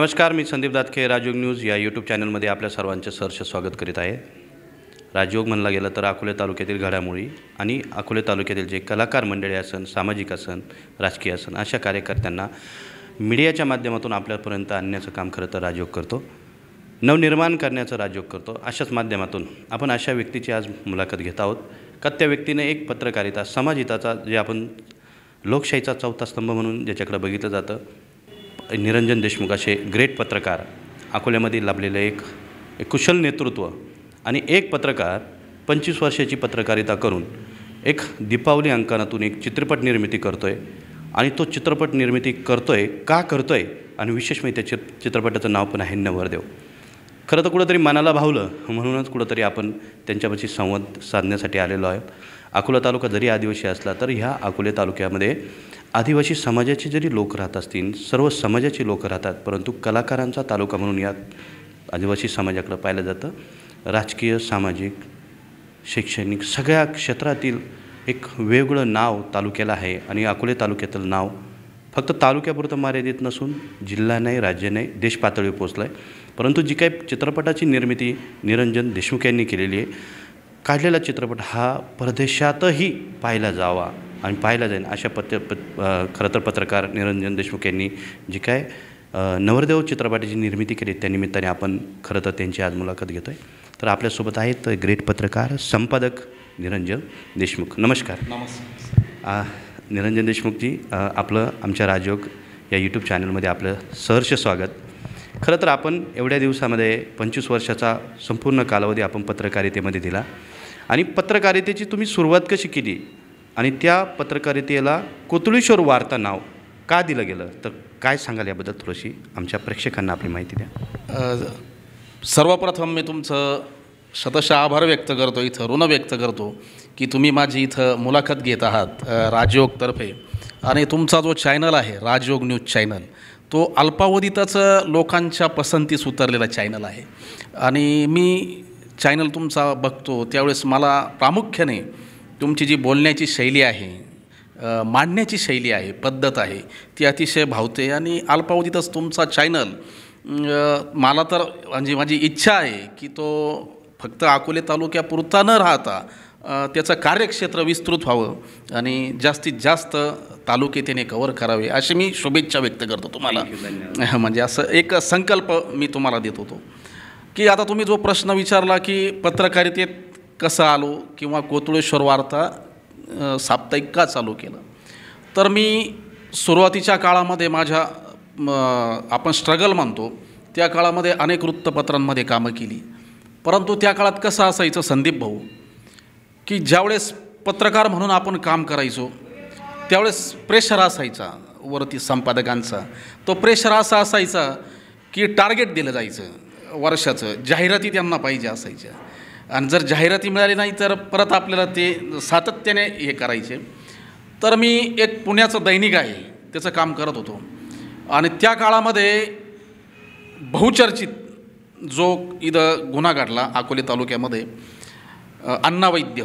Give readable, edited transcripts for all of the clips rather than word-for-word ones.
नमस्कार, मी संदीप दातखे राजयोग न्यूज या यूट्यूब चॅनलमध्ये आपल्या सर्वांचे सहर्ष स्वागत करीत आहे। राजयोग म्हणला गेलं तर अकोले तालुक्यातील घडामोडी आणि अकोले तालुक्यातील जे कलाकार मंडळी असन, सामाजिक असन, राजकीय असन अशा कार्यकर्त्यांना मीडियाच्या माध्यमातून आपल्यापर्यंत आणण्याचं काम खरं तर राजयोग करतो, नवनिर्माण करण्याचं राजयोग करतो। अशाच माध्यमातून आपण अशा व्यक्तीची आज मुलाखत घेत आहोत का त्या व्यक्तीने एक पत्रकारिता समाजहिताचा जे आपण लोकशाहीचा चौथा स्तंभ म्हणून ज्याच्याकडे बघितलं जातं, निरंजन देशमुख असे ग्रेट पत्रकार अकोल्यामध्ये लाभलेले एक कुशल नेतृत्व आणि एक पत्रकार 25 वर्षाची पत्रकारिता करून एक दीपावली अंकानातून एक चित्रपट निर्मिती करतोय आणि तो चित्रपट निर्मिती करतोय का करतोय आणि विशेष म्हणजे त्या चित्रपटाचं नाव पण आहे नवरदेव। खरं तर कुठंतरी मनाला भावलं म्हणूनच कुठंतरी आपण त्यांच्यापाशी संवाद साधण्यासाठी आलेलो आहोत। अकोला तालुका जरी आदिवासी असला तर ह्या अकोले तालुक्यामध्ये आदिवासी समाजाचे जरी लोक राहत असतील, सर्व समाजाचे लोक राहतात, परंतु कलाकारांचा तालुका म्हणून या आदिवासी समाजाकडे पाहिलं जातं। राजकीय, सामाजिक, शैक्षणिक सगळ्या क्षेत्रातील एक वेगळं नाव तालुक्याला आहे आणि अकोले तालुक्यातील नाव फक्त तालुक्यापुरतं मर्यादित नसून जिल्हा नाही, राज्य नाही, देश पातळीवर पोचलं आहे। परंतु जी काही चित्रपटाची निर्मिती निरंजन देशमुख यांनी केलेली आहे, काढलेला चित्रपट हा परदेशातही पाहिला जावा आणि पाहिला जाईल अशा खरं तर पत्रकार निरंजन देशमुख यांनी जी काय नवरदेव चित्रपटाची निर्मिती केली त्यानिमित्ताने आपण खरं तर त्यांची आज मुलाखत घेतो आहे। तर आपल्यासोबत आहेत ग्रेट पत्रकार संपादक निरंजन देशमुख। नमस्कार। नमस्कार निरंजन देशमुखजी, आपलं आमच्या राजयोग या यूट्यूब चॅनलमध्ये आपलं सहर्ष स्वागत। खरं तर आपण एवढ्या दिवसामध्ये 25 वर्षाचा संपूर्ण कालावधी आपण पत्रकारितेमध्ये दिला आणि पत्रकारितेची तुम्ही सुरुवात कशी केली आणि त्या पत्रकारितेला कोतुळेश्वर वार्ता नाव का दिलं गेलं, तर काय सांगाल याबद्दल थोडीशी आमच्या प्रेक्षकांना आपली माहिती द्या। सर्वप्रथम मी तुमचं शतशः आभार व्यक्त करतो, इथं ऋण व्यक्त करतो की तुम्ही माझी इथं मुलाखत घेत आहात राजयोगतर्फे। आणि तुमचा जो चॅनल आहे राजयोग न्यूज चॅनल, तो अल्पावधीतच लोकांच्या पसंतीस उतरलेला चॅनल आहे आणि मी चॅनल तुमचा बघतो त्यावेळेस मला प्रामुख्याने तुमची जी बोलण्याची शैली आहे, मांडण्याची शैली आहे, पद्धत आहे, ती अतिशय भावते आणि अल्पावधीतच तुमचा चॅनल मला तर म्हणजे माझी इच्छा आहे की तो फक्त अकोले तालुक्यापुरता न राहता त्याचं कार्यक्षेत्र विस्तृत व्हावं आणि जास्तीत जास्त तालुके त्याने कव्हर करावे अशी मी शुभेच्छा व्यक्त करतो तुम्हाला। म्हणजे असं एक संकल्प मी तुम्हाला देत होतो की आता तुम्ही जो प्रश्न विचारला की पत्रकारितेत कसं आलो किंवा कोतुळेश्वर वार्ता साप्ताहिक का चालू केलं, तर मी सुरुवातीच्या काळामध्ये माझ्या आपण स्ट्रगल म्हणतो त्या काळामध्ये अनेक वृत्तपत्रांमध्ये कामं केली। परंतु त्या काळात कसं असायचं संदीप भाऊ की ज्यावेळेस पत्रकार म्हणून आपण काम करायचो त्यावेळेस प्रेशर असायचा वरती संपादकांचा। तो प्रेशर असा असायचा की टार्गेट दिलं जायचं वर्षाचं, जाहिराती त्यांना पाहिजे असायच्या आणि जर जाहिराती मिळाली नाही तर परत आपल्याला ते सातत्याने हे करायचे। तर मी एक पुण्याचं दैनिक आहे त्याचं काम करत होतो आणि त्या काळामध्ये बहुचर्चित जो इथं गुन्हा घडला अकोले तालुक्यामध्ये अण्णा वैद्य,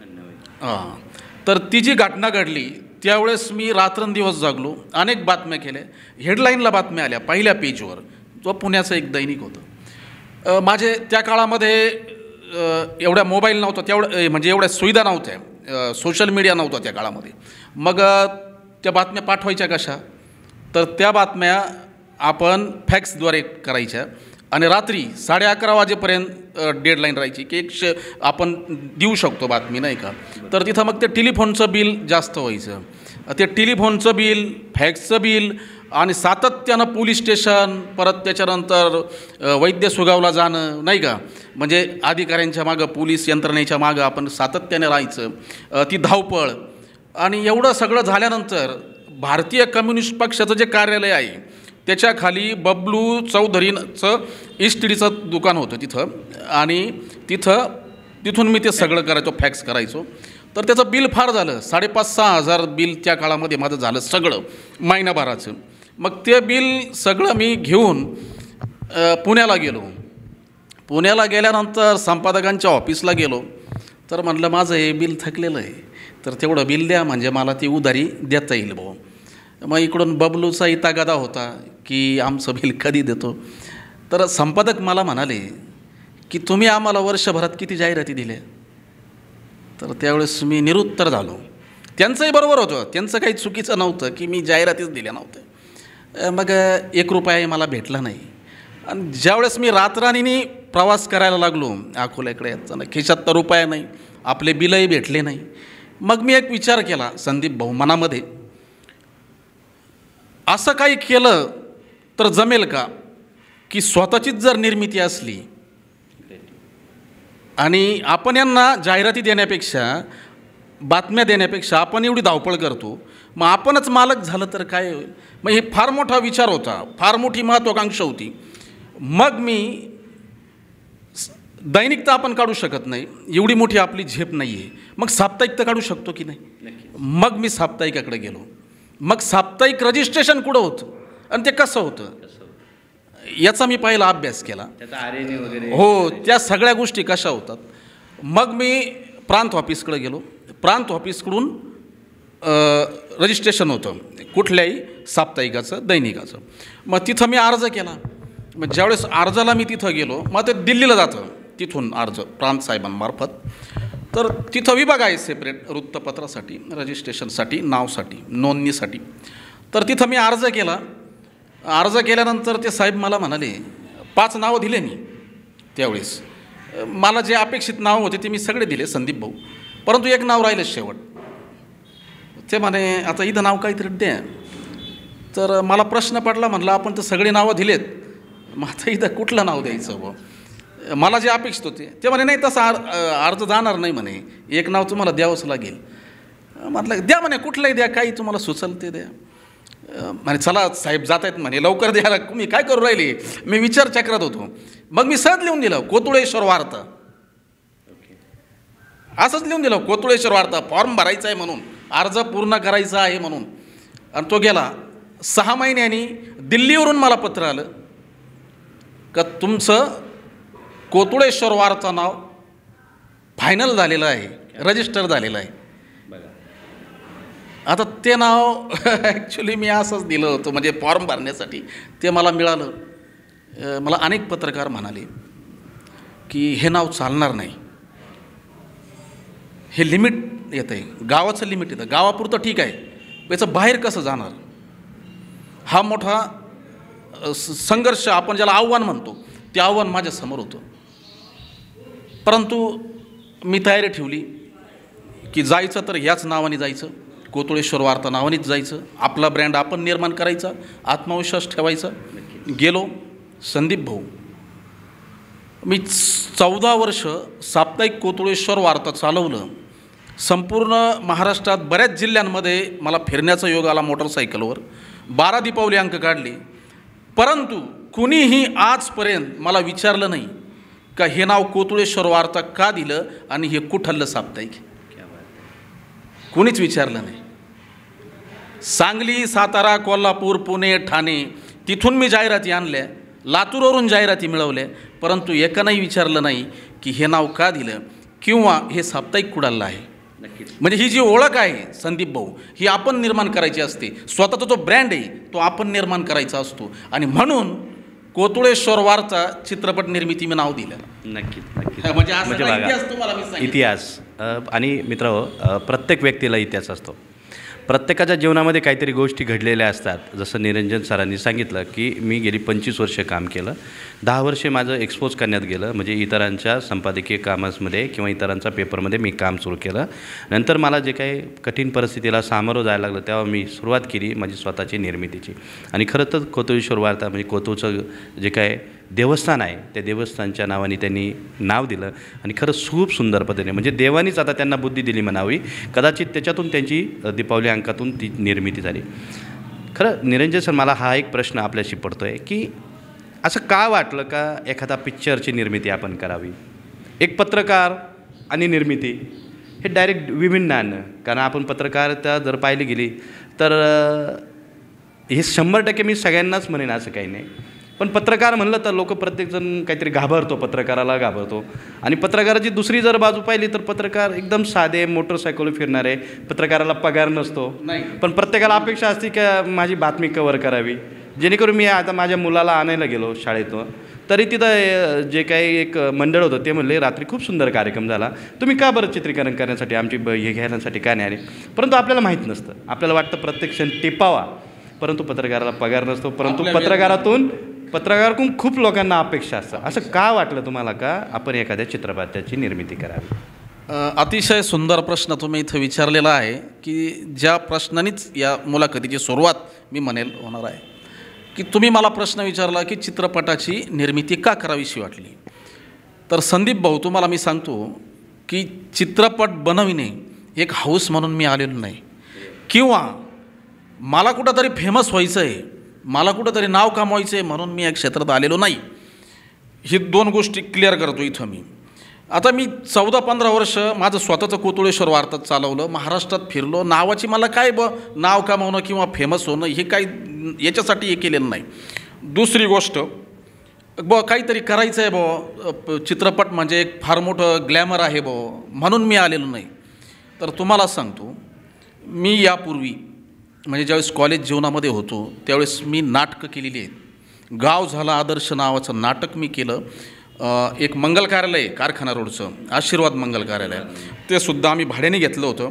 तर ती जी घटना घडली त्यावेळेस मी रात्रंदिवस जागलो, अनेक बातम्या केल्या, हेडलाईनला बातम्या आल्या पहिल्या पेजवर, जो पुण्याचं एक दैनिक होतं। माझे त्या काळामध्ये एवढ्या मोबाईल नव्हता, म्हणजे एवढ्या सुविधा नव्हत्या, सोशल मीडिया नव्हता त्या काळामध्ये। मग त्या बातम्या पाठवायच्या कशा, तर त्या बातम्या आपण फॅक्सद्वारे करायच्या आणि रात्री 11:30 वाजेपर्यंत डेडलाईन राहायची की आपण देऊ शकतो बातमी, नाही का। तर तिथं मग ते टेलिफोनचं बिल जास्त व्हायचं, ते टेलिफोनचं बिल, फॅक्सचं बिल आणि सातत्यानं पोलीस स्टेशन, परत त्याच्यानंतर वैद्य सुगावला जाणं, नाही का, म्हणजे अधिकाऱ्यांच्या मागं, पोलीस यंत्रणेच्या मागं आपण सातत्याने राहायचं, ती धावपळ। आणि एवढं सगळं झाल्यानंतर भारतीय कम्युनिस्ट पक्षाचं जे कार्यालय आहे त्याच्या खाली बबलू चौधरीचं इस्टिडीचं दुकान होतं तिथं आणि तिथून मी ते सगळं करायचो, फॅक्स करायचो। तर त्याचं बिल फार झालं, 5,500-6 हजार बिल त्या काळामध्ये माझं झालं सगळं महिनाभराचं। मग ते बिल सगळं मी घेऊन पुण्याला गेलो। पुण्याला गेल्यानंतर संपादकांच्या ऑफिसला गेलो तर म्हणलं माझं हे बिल थकलेलं आहे, तर तेवढं बिल द्या म्हणजे मला ती उधारी देता येईल भाऊ। मग इकडून बबलूचा इतागदा होता की आमचं बिल कधी देतो. तर संपादक मला म्हणाले की तुम्ही आम्हाला वर्षभरात किती जाहिराती दिल्या. तर त्यावेळेस मी निरुत्तर झालो. त्यांचंही बरोबर होतं, त्यांचं काही चुकीचं नव्हतं की मी जाहिरातीच दिल्या नव्हत्या. मग 1 रुपयाही मला भेटला नाही. आणि ज्यावेळेस मी रातराणीने प्रवास करायला लागलो अकोल्याकडे यायचं, खिशात तर रुपया नाही, आपले बिलही भेटले नाही. मग मी एक विचार केला संदीप भाऊ मनामध्ये, असं काही केलं तर जमेल का की स्वतःचीच जर निर्मिती असली आणि आपण यांना जाहिराती देण्यापेक्षा, बातम्या देण्यापेक्षा आपण एवढी धावपळ करतो, मग आपणच मालक झालं तर काय होईल. मग हे फार मोठा विचार होता, फार मोठी महत्त्वाकांक्षा होती. मग मी दैनिक तर आपण काढू शकत नाही, एवढी मोठी आपली झेप नाही आहे, मग साप्ताहिक तर काढू शकतो की नाही. मग मी साप्ताहिकाकडे गेलो. मग साप्ताहिक रजिस्ट्रेशन कुठं होतं आणि ते कसं होतं याचा मी पहिला अभ्यास केला. हो, त्या सगळ्या गोष्टी कशा होतात. मग मी प्रांत ऑफिसकडे गेलो. प्रांत ऑफिसकडून रजिस्ट्रेशन होतं कुठल्याही साप्ताहिकाचं, दैनिकाचं. मग तिथं मी अर्ज केला. मग ज्यावेळेस अर्जाला मी तिथं गेलो, मग ते दिल्लीला जातं तिथून अर्ज प्रांत साहेबांमार्फत. तर तिथं विभाग आहे सेपरेट वृत्तपत्रासाठी, रजिस्ट्रेशनसाठी, नावसाठी, नोंदणीसाठी. तर तिथं मी अर्ज केला. अर्ज केल्यानंतर ते साहेब मला म्हणाले, 5 नावं दिले मी त्यावेळेस. मला जे अपेक्षित नावं होते ते मी सगळे दिले संदीप भाऊ, परंतु एक नाव राहिलं शेवट. ते म्हणे आता इथं नाव काहीतरी द्या. तर मला प्रश्न पडला, म्हटलं आपण तर सगळे नावं दिलेत, मग आता इथं कुठलं नाव द्यायचं बुवा. मला जे अपेक्षित होते ते म्हणे नाही, तसा अर्ज जाणार नाही म्हणे, एक नाव तुम्हाला द्यावंच लागेल. म्हटलं द्या म्हणे, कुठलंही द्या, काही तुम्हाला सुचल ते द्या. म्हणे चला साहेब जात आहेत म्हणे, लवकर द्यायला, मी काय करू राहिली, मी विचार चक्रात होतो. मग मी सहज लिहून दिलं कोतुळेश्वर वार्ता, असंच लिहून दिलं कोतुळेश्वर वार्ता. फॉर्म भरायचा आहे म्हणून, अर्ज पूर्ण करायचा आहे म्हणून. आणि तो गेला. 6 महिन्यांनी दिल्लीवरून मला पत्र आलं का तुमचं कोतुळेश्वर वार्ता नाव फायनल झालेलं आहे, रजिस्टर झालेलं आहे. आता ते नाव ॲक्च्युली मी असंच दिलं होतं, म्हणजे फॉर्म भरण्यासाठी ते मला मिळालं. मला अनेक पत्रकार म्हणाले की हे नाव चालणार नाही, हे लिमिट येतं आहे, गावाचं लिमिट येतं, गावापुरतं ठीक आहे, याचं बाहेर कसं जाणार. हा मोठा संघर्ष, आपण ज्याला आव्हान म्हणतो, ते आव्हान माझ्यासमोर होतं. परंतु मी तयारी ठेवली की जायचं तर ह्याच नावाने जायचं, कोतुळेश्वर वार्ता नावानेच जायचं, आपला ब्रँड आपण निर्माण करायचा, आत्मविश्वास ठेवायचा. गेलो. संदीप भाऊ, मी 14 वर्ष साप्ताहिक कोतुळेश्वर वार्ता चालवलं. संपूर्ण महाराष्ट्रात बऱ्याच जिल्ह्यांमध्ये मला फिरण्याचा योग आला मोटरसायकलवर. 12 दीपावली अंक काढले. परंतु कुणीही आजपर्यंत मला विचारलं नाही का हे नाव कोतुळेश्वर वार्ता का दिलं आणि हे कुठलं साप्ताहिक. कुणीच विचारलं नाही. सांगली, सातारा, कोल्हापूर, पुणे, ठाणे तिथून मी जाहिराती आणल्या, लातूरवरून जाहिराती मिळवल्या, परंतु एकानंही विचारलं नाही की हे नाव का दिलं किंवा हे साप्ताहिक कुडालं आहे. म्हणजे ही जी ओळख आहे संदीप भाऊ, ही आपण निर्माण करायची असते. स्वतःचा जो ब्रँड आहे तो आपण निर्माण करायचा असतो. आणि म्हणून कोतुळेश्वर वार्ता चित्रपट निर्मिती मी नाव दिलं. नक्कीच. म्हणजे असं म्हणजे काही बघा, इतिहास तुम्हाला मी सांगितलं. इतिहास आणि मित्र, प्रत्येक व्यक्तीला इतिहास असतो. प्रत्येकाच्या जीवनामध्ये काहीतरी गोष्टी घडलेल्या असतात. जसं निरंजन सरांनी सांगितलं की मी गेली 25 वर्ष काम केलं, 10 वर्षे माझं एक्सपोज करण्यात गेलं, म्हणजे इतरांच्या संपादकीय कामामध्ये किंवा इतरांच्या पेपरमध्ये मी काम सुरू केलं. नंतर मला जे काही कठीण परिस्थितीला सामोरं जायला लागलं तेव्हा मी सुरुवात केली माझी स्वतःची निर्मितीची. आणि खरं तर कोतुळेश्वर वार्ता म्हणजे कोतुळचं जे काय देवस्थान आहे त्या देवस्थानच्या नावाने त्यांनी नाव दिलं. आणि खरंच खूप सुंदर पद्धतीने, म्हणजे देवानीच आता त्यांना बुद्धी दिली म्हणावी, कदाचित त्याच्यातून त्यांची दीपावली अंकातून ती निर्मिती झाली. खरं निरंजन सर, मला हा एक प्रश्न आपल्याशी पडतो आहे की असं का वाटलं का एखादा पिक्चरची निर्मिती आपण करावी. एक पत्रकार आणि निर्मिती हे डायरेक्ट विभिन्न आणणं. कारण आपण पत्रकारिता जर पाहिली गेली तर हे 100% मी सगळ्यांनाच म्हणेन असं काही नाही, पण पत्रकार म्हणलं तर लोक प्रत्येकजण काहीतरी घाबरतो, पत्रकाराला घाबरतो. आणि पत्रकाराची दुसरी जर बाजू पाहिली तर पत्रकार एकदम साधे, मोटरसायकल फिरणारे, पत्रकाराला पगार नसतो. नाही. पण प्रत्येकाला अपेक्षा असते की माझी बातमी कव्हर करावी. जेणेकरून मी आता माझ्या मुलाला आणायला गेलो शाळेतून, तरी तिथं जे काही एक मंडळ होतं ते म्हणले रात्री खूप सुंदर कार्यक्रम झाला, तुम्ही का बरं चित्रीकरण करण्यासाठी आमची हे घेण्यासाठी का नाही आले. परंतु आपल्याला माहीत नसतं, आपल्याला वाटतं प्रत्येक क्षण टिपावा, परंतु पत्रकाराला पगार नसतो. परंतु पत्रकाराकडून खूप लोकांना अपेक्षा असतात. असं का वाटलं तुम्हाला का आपण एखाद्या चित्रपटाची निर्मिती करावी? अतिशय सुंदर प्रश्न तुम्ही इथं विचारलेला आहे की ज्या प्रश्नानेच या मुलाखतीची सुरुवात मी म्हणेल होणार आहे की तुम्ही मला प्रश्न विचारला की चित्रपटाची निर्मिती का करावीशी वाटली. तर संदीप भाऊ, तुम्हाला मी सांगतो की चित्रपट बनविणे एक हौस म्हणून मी आलेलो नाही, किंवा मला कुठंतरी फेमस व्हायचं आहे, मला कुठंतरी नाव कमवायचं आहे म्हणून मी या क्षेत्रात आलेलो नाही. ही दोन गोष्टी क्लिअर करतो इथं मी. आता मी 14-15 वर्ष माझं स्वतःचं कोतुळेश्वर वार्तात चालवलं, महाराष्ट्रात फिरलो. नावाची मला काय नाव कमावणं किंवा फेमस होणं हे काही याच्यासाठी हे केलेलं नाही. दुसरी गोष्ट, काहीतरी करायचं आहे चित्रपट म्हणजे एक फार मोठं ग्लॅमर आहे म्हणून मी आलेलो नाही. तर तुम्हाला सांगतो, मी यापूर्वी म्हणजे ज्यावेळेस कॉलेज जीवनामध्ये होतो त्यावेळेस मी नाटकं केलेली आहेत. गाव झाला आदर्श नावाचं नाटक मी केलं. एक मंगल कार्यालय कारखाना रोडचं, आशीर्वाद मंगल कार्यालय, ते सुद्धा आम्ही भाड्याने घेतलं होतं.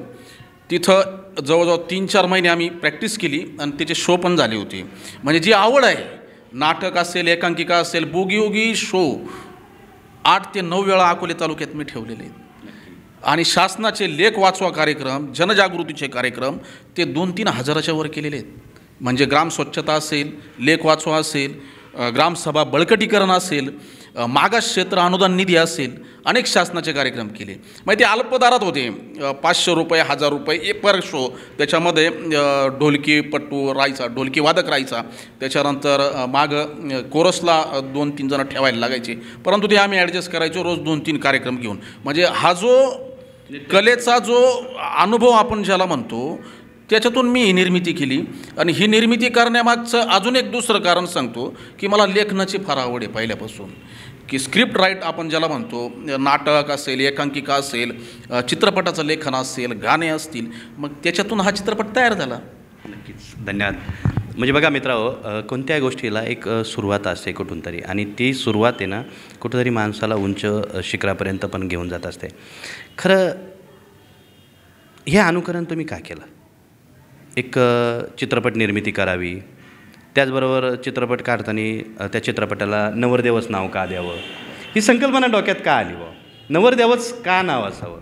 तिथं जवळजवळ 3-4 महिने आम्ही प्रॅक्टिस केली आणि त्याचे शो पण झाले होते. म्हणजे जी आवड आहे, नाटक असेल, एकांकिका असेल, बोगी शो 8 ते 9 वेळा अकोले तालुक्यात मी ठेवलेले आहेत. आणि शासनाचे लेख वाचवा कार्यक्रम, जनजागृतीचे कार्यक्रम ते 2-3 हजाराच्या वर केलेले आहेत. म्हणजे ग्राम स्वच्छता असेल, लेख वाचवा असेल, ग्रामसभा बळकटीकरण असेल, मागास क्षेत्र अनुदान निधी असेल, अनेक शासनाचे कार्यक्रम केले. मग ते अल्पदरात होते, 500 रुपये, 1000 रुपये पर शो. त्याच्यामध्ये ढोलकी पट्टू राहायचा, ढोलकी वादक राहायचा, त्याच्यानंतर मागं कोरसला 2-3 जण ठेवायला लागायचे. परंतु ते आम्ही ॲडजस्ट करायचो रोज 2-3 कार्यक्रम घेऊन. म्हणजे हा जो कलेचा जो अनुभव आपण ज्याला म्हणतो त्याच्यातून मी ही निर्मिती केली. आणि ही निर्मिती करण्यामागचं अजून एक दुसरं कारण सांगतो की मला लेखनाची फार आवड आहे पहिल्यापासून. की स्क्रिप्ट राईट आपण ज्याला म्हणतो, नाटक असेल, एकांकिका असेल, चित्रपटाचं लेखन असेल, गाणे असतील, मग त्याच्यातून हा चित्रपट तयार झाला. नक्कीच, धन्यवाद. म्हणजे बघा मित्रांनो, कोणत्याही गोष्टीला एक सुरुवात असते कुठून तरी, आणि ती सुरुवात आहे ना कुठंतरी माणसाला उंच शिखरापर्यंत पण घेऊन जात असते. खरं हे अनुकरण तुम्ही का केलं? एक चित्रपट निर्मिती करावी, त्याचबरोबर चित्रपट काढताना त्या चित्रपटाला नवरदेवच नाव का द्यावं, ही संकल्पना डोक्यात का आली? नवरदेवच का नाव असावं?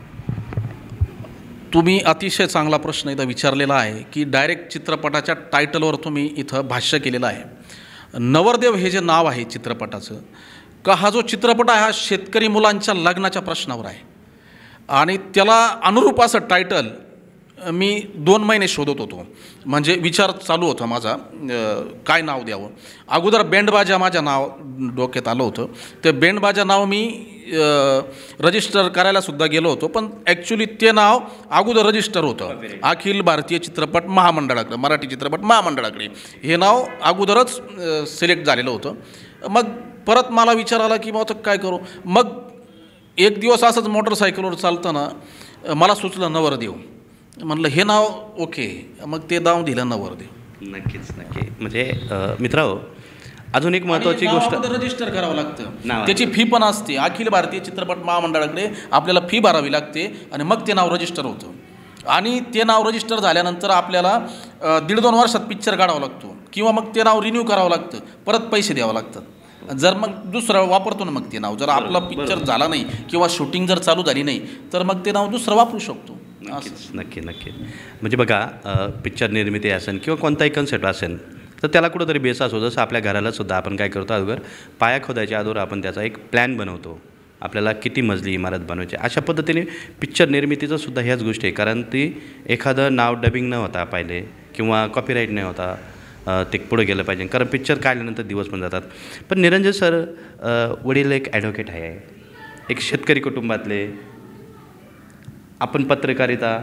तुम्ही अतिशय चांगला प्रश्न इथं विचारलेला आहे की डायरेक्ट चित्रपटाच्या टायटलवर तुम्ही इथं भाष्य केलेलं आहे. नवरदेव हे जे नाव आहे चित्रपटाचं, का हा जो चित्रपट आहे हा शेतकरी मुलांच्या लग्नाच्या प्रश्नावर आहे. आणि त्याला अनुरूप असं टायटल मी 2 महिने शोधत होतो. म्हणजे विचार चालू होता माझा काय नाव द्यावं. अगोदर बेंडबाजा माझ्या नाव डोक्यात आलं होतं. ते बेंडबाजा नाव मी रजिस्टर करायलासुद्धा गेलो होतो, पण ॲक्च्युली ते नाव अगोदर रजिस्टर होतं अखिल भारतीय चित्रपट महामंडळाकडे, मराठी चित्रपट महामंडळाकडे. हे नाव अगोदरच सिलेक्ट झालेलं होतं. मग परत मला विचार आला की मग काय करू. मग एक दिवस असंच मोटरसायकलवर चालताना मला सुचलं नवरदेव. म्हणलं हे नाव ओके, मग ते नाव दिलं नवरदेव. नक्कीच नक्की. म्हणजे मित्रांनो, अजून एक महत्त्वाची गोष्ट, रजिस्टर करावं लागतं, त्याची फी पण असते. अखिल भारतीय चित्रपट महामंडळाकडे आपल्याला फी भरावी लागते आणि मग ते नाव रजिस्टर होतं. आणि ते नाव रजिस्टर झाल्यानंतर आपल्याला 1.5-2 वर्षात पिक्चर काढावा लागतो, किंवा मग ते नाव रिन्यू करावं लागतं, परत पैसे द्यावं लागतात. जर मग दुसरं वापरतो ना मग ते नाव, जर आपला पिक्चर झाला नाही किंवा शूटिंग जर चालू झाली नाही तर मग ते नाव दुसरं वापरू शकतो. नक्की. म्हणजे बघा, पिक्चर निर्मिती असेल किंवा कोणताही कन्सेप्ट असेल तर त्याला कुठंतरी बेस असतो. जसं आपल्या घराला सुद्धा आपण काय करतो, अगोदर पाया खोदायच्या अगोदर आपण त्याचा एक प्लॅन बनवतो, आपल्याला किती मजली इमारत बनवायची. अशा पद्धतीने पिक्चर निर्मितीचं सुद्धा ह्याच गोष्टी आहे. कारण ती एखादं नाव डबिंग न होता पाहिले किंवा कॉपीराईट नाही होता ते पुढे गेलं पाहिजे, कारण पिक्चर काढल्यानंतर दिवस पण जातात. पण निरंजन सर वडील एक ॲडव्होकेट आहे, एक शेतकरी कुटुंबातले, आपण पत्रकारिता,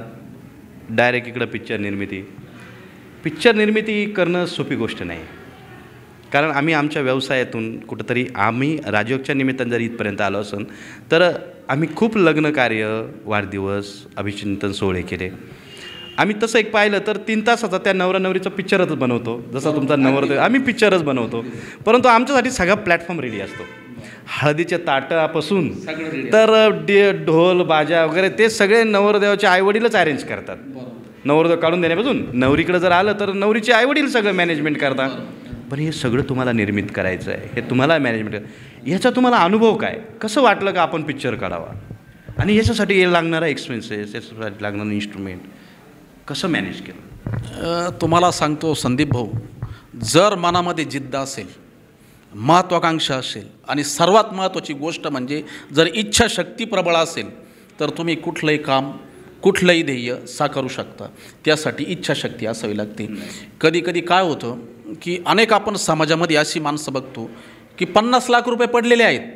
डायरेक्ट इकडं पिक्चर निर्मिती करणं सोपी गोष्ट नाही. कारण आम्ही आमच्या व्यवसायातून कुठंतरी आम्ही राजयोगच्या निमित्तानं जर इथपर्यंत आलो असेल तर आम्ही खूप लग्न कार्य, वाढदिवस, अभिचिंतन सोहळे केले. आम्ही तसं एक पाहिलं तर 3 तासाचा त्या नवरा नवरीचा पिक्चरच बनवतो. जसा तुमचा नवरदेव आम्ही पिक्चरच बनवतो, परंतु आमच्यासाठी सगळा प्लॅटफॉर्म रेडी असतो. हळदीच्या ताटापासून तर ढोल बाजा वगैरे ते सगळे नवरदेवाचे आईवडीलच अरेंज करतात. नवरदेव काढून देण्यापासून नवरीकडे जर आलं तर नवरीचे आईवडील सगळं मॅनेजमेंट करतात. पण हे सगळं तुम्हाला निर्मित करायचं आहे, हे तुम्हाला मॅनेजमेंट. याचा तुम्हाला अनुभव काय, कसं वाटलं का आपण पिक्चर काढावा आणि याच्यासाठी लागणारा एक्सपेन्सेस, याच्यासाठी लागणारं इन्स्ट्रुमेंट कसं मॅनेज केलं? तुम्हाला सांगतो संदीप भाऊ, जर मनामध्ये जिद्द असेल, महत्त्वाकांक्षा असेल आणि सर्वात महत्त्वाची गोष्ट म्हणजे जर इच्छाशक्ती प्रबळ असेल तर तुम्ही कुठलंही काम, कुठलंही ध्येय साकारू शकता. त्यासाठी इच्छाशक्ती असावी लागते. कधी कधी काय होतं की अनेक आपण समाजामध्ये अशी माणसं बघतो की 50 लाख रुपये पडलेले आहेत,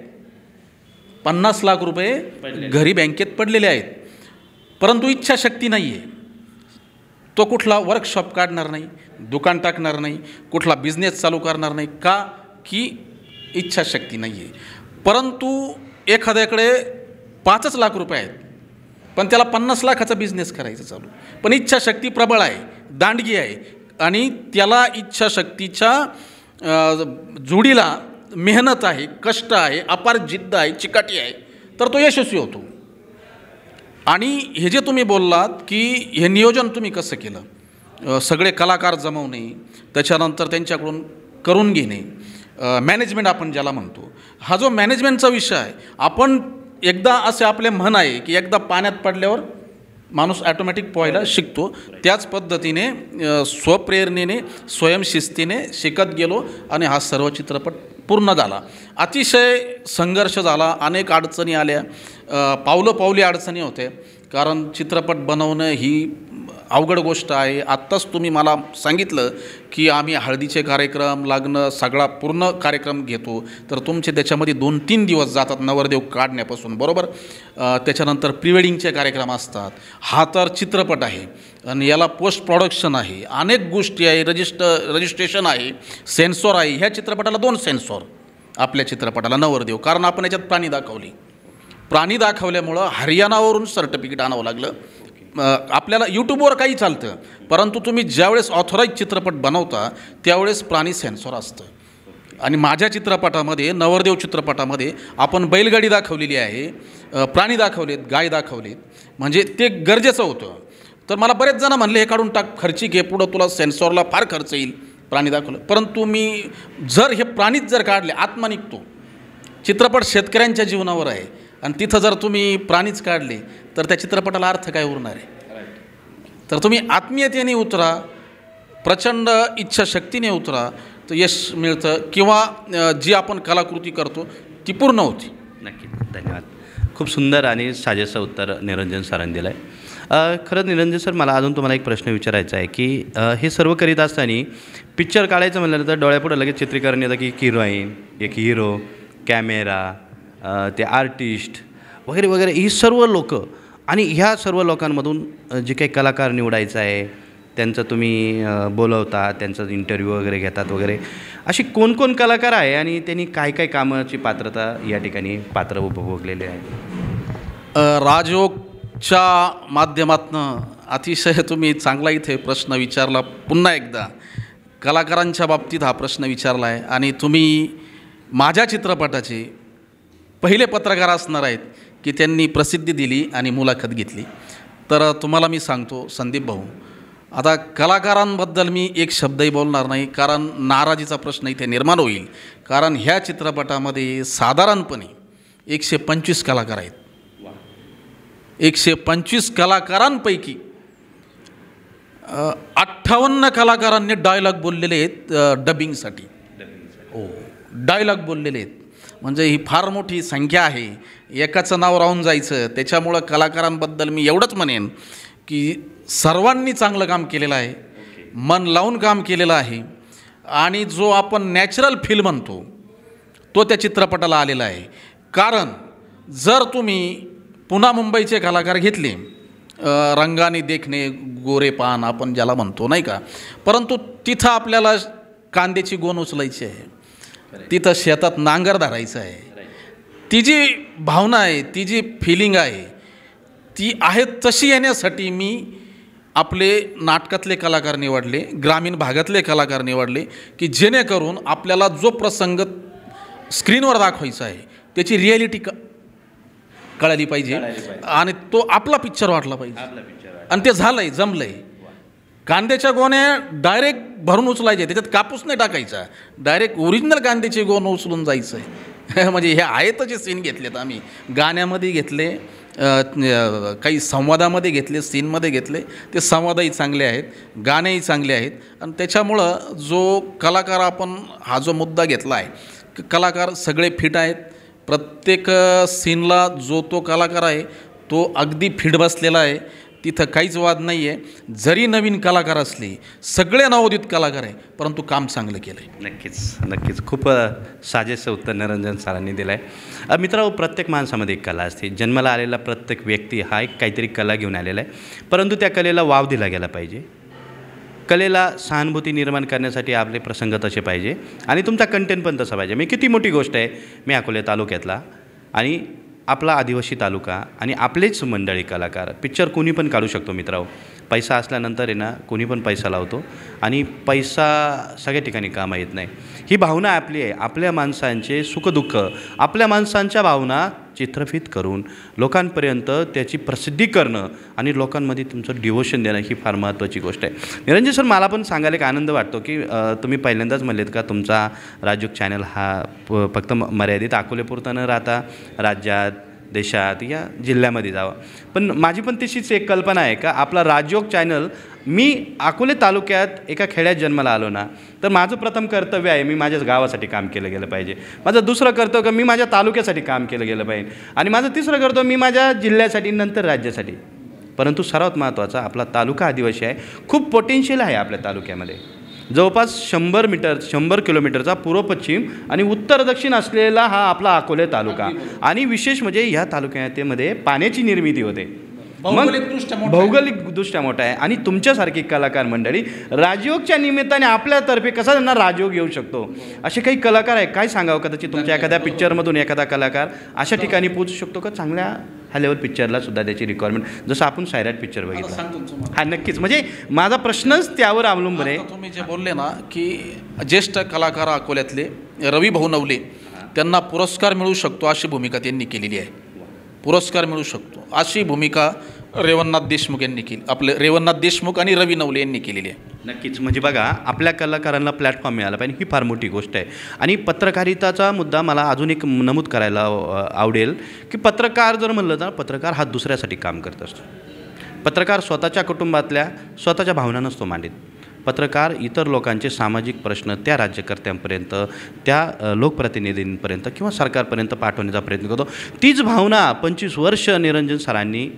50 लाख रुपये घरी बँकेत पडलेले आहेत, परंतु इच्छाशक्ती नाही आहे. तो कुठला वर्कशॉप काढणार नाही, दुकान टाकणार नाही, कुठला बिझनेस चालू करणार नाही. का? की इच्छाशक्ती नाही आहे. परंतु एखाद्याकडे 5 लाख रुपये आहेत, पण त्याला 50 लाखाचा बिझनेस करायचा चालू, पण इच्छाशक्ती प्रबळ आहे, दांडगी आहे आणि त्याला इच्छाशक्तीच्या जोडीला मेहनत आहे, कष्ट आहे, अपार जिद्द आहे, चिकाटी आहे, तर तो यशस्वी होतो. आणि हे जे तुम्ही बोललात की हे नियोजन तुम्ही कसं केलं, सगळे कलाकार जमवणे, त्याच्यानंतर त्यांच्याकडून करून घेणे, मॅनेजमेंट आपण ज्याला म्हणतो, हा जो मॅनेजमेंटचा विषय आहे. आपण एकदा असे आपले म्हण आहे की एकदा पाण्यात पडल्यावर माणूस ॲटोमॅटिक पोहायला शिकतो. त्याच पद्धतीने स्वप्रेरणेने, स्वयंशिस्तीने शिकत गेलो आणि हा सर्व चित्रपट पूर्ण झाला. अतिशय संघर्ष झाला, अनेक अडचणी आल्या, पावलोपावली अडचणी होते, कारण चित्रपट बनवणं ही अवघड गोष्ट आहे. आत्ताच तुम्ही मला सांगितलं की आम्ही हळदीचे कार्यक्रम, लग्न, सगळा पूर्ण कार्यक्रम घेतो, तर तुमचे त्याच्यामध्ये 2-3 दिवस जातात नवरदेव काढण्यापासून, बरोबर. त्याच्यानंतर प्रीवेडिंगचे कार्यक्रम असतात. हा तर चित्रपट आहे आणि याला पोस्ट प्रोडक्शन आहे, अनेक गोष्टी आहे, रजिस्ट्रेशन आहे, सेन्सॉर आहे. ह्या चित्रपटाला 2 सेन्सॉर आपल्या चित्रपटाला नवरदेव, कारण आपण याच्यात प्राणी दाखवली. प्राणी दाखवल्यामुळं हरियाणावरून सर्टिफिकेट आणावं लागलं. आपल्याला यूट्यूबवर काही चालतं, परंतु तुम्ही ज्यावेळेस ऑथोराईज चित्रपट बनवता त्यावेळेस प्राणी सेन्सॉर असतं. आणि माझ्या चित्रपटामध्ये, नवरदेव चित्रपटामध्ये आपण बैलगाडी दाखवलेली आहे, प्राणी दाखवलेत, गाय दाखवलेत, म्हणजे ते गरजेचं होतं. तर मला बरेच जण म्हणले हे काढून टाक, खर्चिक आहे, पुढं तुला सेन्सॉरला फार खर्च येईल प्राणी दाखवलं. परंतु मी जर हे प्राणीच जर काढले, आत्मा निघतो. चित्रपट शेतकऱ्यांच्या जीवनावर आहे आणि तिथं जर तुम्ही प्राणीच काढले तर त्या चित्रपटाला अर्थ काय उरणार आहे? तर तुम्ही आत्मीयतेने उतरा, प्रचंड इच्छाशक्तीने उतरा, तर यश मिळतं किंवा जी आपण कलाकृती करतो ती पूर्ण होती. नक्की, धन्यवाद. खूप सुंदर आणि साजेसं उत्तर निरंजन सरांनी दिलं आहे. खरंच निरंजन सर, मला अजून तुम्हाला एक प्रश्न विचारायचा आहे की हे सर्व करीत असताना पिक्चर काढायचं म्हणलं तर डोळ्यापुढं लगेच चित्रीकरण येतं की एक हिरोईन, एक हिरो, कॅमेरा, ते आर्टिस्ट वगैरे वगैरे, ही सर्व लोकं. आणि ह्या सर्व लोकांमधून जे काही कलाकार निवडायचं आहे त्यांचं तुम्ही बोलवता, त्यांचा इंटरव्ह्यू वगैरे घेतात वगैरे, अशी कोण कलाकार आहे आणि त्यांनी काय काय कामाची पात्रता या ठिकाणी पात्र उपभोगलेले आहे? राजयोगच्या माध्यमातून अतिशय तुम्ही चांगला इथे प्रश्न विचारला. पुन्हा एकदा कलाकारांच्या बाबतीत हा प्रश्न विचारला आहे आणि तुम्ही माझ्या चित्रपटाचे पहिले पत्रकार असणार आहेत की त्यांनी प्रसिद्धी दिली आणि मुलाखत घेतली. तर तुम्हाला मी सांगतो संदीप भाऊ, आता कलाकारांबद्दल मी एक शब्दही बोलणार नाही, कारण नाराजीचा प्रश्न इथे निर्माण होईल. कारण ह्या चित्रपटामध्ये साधारणपणे 125 कलाकार आहेत. 125 कलाकारांपैकी 58 कलाकारांनी डायलॉग बोललेले आहेत डबिंगसाठी. हो, डायलॉग बोललेले आहेत, म्हणजे ही फार मोठी संख्या आहे. एकाचं नाव राहून जायचं. त्याच्यामुळं कलाकारांबद्दल मी एवढंच म्हणेन की सर्वांनी चांगलं काम केलेलं आहे, मन लावून काम केलेलं आहे आणि जो आपण नॅचरल फील म्हणतो तो त्या चित्रपटाला आलेला आहे. कारण जर तुम्ही पुन्हा मुंबईचे कलाकार घेतले, रंगाने देखणे गोरे पान आपण ज्याला म्हणतो नाही का, परंतु तिथं आपल्याला कांद्याची गोण उचलायची आहे, तिथं शेतात नांगर धरायचं आहे. ती जी भावना आहे, ती जी फिलिंग आहे, ती आहे तशी येण्यासाठी मी आपले नाटकातले कलाकार निवडले, ग्रामीण भागातले कलाकार निवडले, की जेणेकरून आपल्याला जो प्रसंग स्क्रीनवर दाखवायचा आहे त्याची रिॲलिटी कळाली पाहिजे आणि तो आपला पिक्चर वाटला पाहिजे. आणि ते झालंय, जमलंय. कांद्याच्या गोण्या डायरेक्ट भरून उचलायचे, त्याच्यात कापूस नाही टाकायचा, डायरेक्ट ओरिजिनल कांद्याचे गोण उचलून जायचं आहे. म्हणजे हे आहेत जे सीन घेतलेत आम्ही, गाण्यामध्ये घेतले, काही संवादामध्ये घेतले, सीनमध्ये घेतले. ते संवादही चांगले आहेत, गाणेही चांगले आहेत. आणि त्याच्यामुळं जो कलाकार आपण हा जो मुद्दा घेतला आहे, कलाकार सगळे फिट आहेत. प्रत्येक सीनला जो तो कलाकार आहे तो अगदी फिट बसलेला आहे, तिथं काहीच वाद नाही आहे. जरी नवीन कलाकार असले, सगळे नवोदित कलाकार आहे, परंतु काम चांगलं केलं आहे. नक्कीच खूप साजेसं उत्तर निरंजन सरांनी दिलं आहे. मित्रांनो, प्रत्येक माणसामध्ये एक कला असते. जन्माला आलेला प्रत्येक व्यक्ती हा एक काहीतरी कला घेऊन आलेला आहे, परंतु त्या कलेला वाव दिला गेला पाहिजे. कलेला सहानुभूती निर्माण करण्यासाठी आपले प्रसंग तसे पाहिजे आणि तुमचा कंटेंट पण तसा पाहिजे. मी किती मोठी गोष्ट आहे, मी अकोले तालुक्यातला आणि आपला आदिवासी तालुका आणि आपलेच मंडळी कलाकार. पिक्चर कोणी पण काढू शकतो मित्रांनो. पैसा असल्यानंतर आहे ना, कोणी पण पैसा लावतो आणि पैसा सगळ्या ठिकाणी कामा येत नाही. ही भावना आपली आहे. आपल्या माणसांचे सुखदुःख, आपल्या माणसांच्या भावना चित्रफित करून लोकांपर्यंत त्याची प्रसिद्धी करणं आणि लोकांमध्ये तुमचं डिवोशन देणं ही फार महत्त्वाची गोष्ट आहे. निरंजन सर, मला पण सांगायला एक आनंद वाटतो की तुम्ही पहिल्यांदाच म्हणलेत का तुमचा राजयोग चॅनल हा फक्त मर्यादित अकोलेपुरता न राहता राज्यात, देशात या जिल्ह्यामध्ये जावं. पण माझी पण तशीच एक कल्पना आहे का आपला राजयोग चॅनल, मी अकोले तालुक्यात एका खेड्यात जन्माला आलो ना, तर माझं प्रथम कर्तव्य आहे मी माझ्याच गावासाठी काम केलं गेलं पाहिजे. माझं दुसरं कर्तव्य का मी माझ्या तालुक्यासाठी काम केलं गेलं पाहिजे आणि माझं तिसरं कर्तव्य मी माझ्या जिल्ह्यासाठी, नंतर राज्यासाठी. परंतु सर्वात महत्त्वाचा आपला तालुका आदिवासी आहे. खूप पोटेन्शियल आहे आपल्या तालुक्यामध्ये. जवळपास 100 किलोमीटरचा पूर्व पश्चिम आणि उत्तर दक्षिण असलेला हा आपला अकोले तालुका. आणि विशेष म्हणजे ह्या तालुक्यामध्ये पाण्याची निर्मिती होते, भौगोलिकदृष्ट्या मोठा आहे. आणि तुमच्यासारखी कलाकार मंडळी राजयोगच्या निमित्ताने आपल्यातर्फे कसा त्यांना राजयोग येऊ शकतो, असे काही कलाकार आहे. काय सांगावं, कदाचित तुमच्या एखाद्या पिक्चरमधून एखादा कलाकार अशा ठिकाणी पोहोचू शकतो का चांगल्या हा लेवल पिक्चरला सुद्धा त्याची रिक्वायरमेंट, जसं आपण सायराट पिक्चर बघितला. हा नक्कीच, म्हणजे माझा प्रश्नच त्यावर अवलंबून आहे. तुम्ही जे बोलले ना की ज्येष्ठ कलाकार अकोल्यातले रवी भाऊ नवले, त्यांना पुरस्कार मिळू शकतो अशी भूमिका त्यांनी केलेली आहे. पुरस्कार मिळू शकतो अशी भूमिका रेवणनाथ देशमुख यांनी केली, आपले रेवणनाथ देशमुख आणि रवी नवले यांनी केलेली आहे. नक्कीच, म्हणजे बघा आपल्या कलाकारांना प्लॅटफॉर्म मिळाला पाहिजे, ही फार मोठी गोष्ट आहे. आणि पत्रकारिताचा मुद्दा मला अजून एक नमूद करायला आवडेल की पत्रकार जर म्हणलं तर पत्रकार हा दुसऱ्यासाठी काम करत असतो. पत्रकार स्वतःच्या कुटुंबातल्या स्वतःच्या भावना नसतो मांडीत. पत्रकार इतर लोकांचे सामाजिक प्रश्न त्या राज्यकर्त्यांपर्यंत, त्या लोकप्रतिनिधींपर्यंत किंवा सरकारपर्यंत पाठवण्याचा प्रयत्न करतो. तीच भावना 25 वर्ष निरंजन सरांनी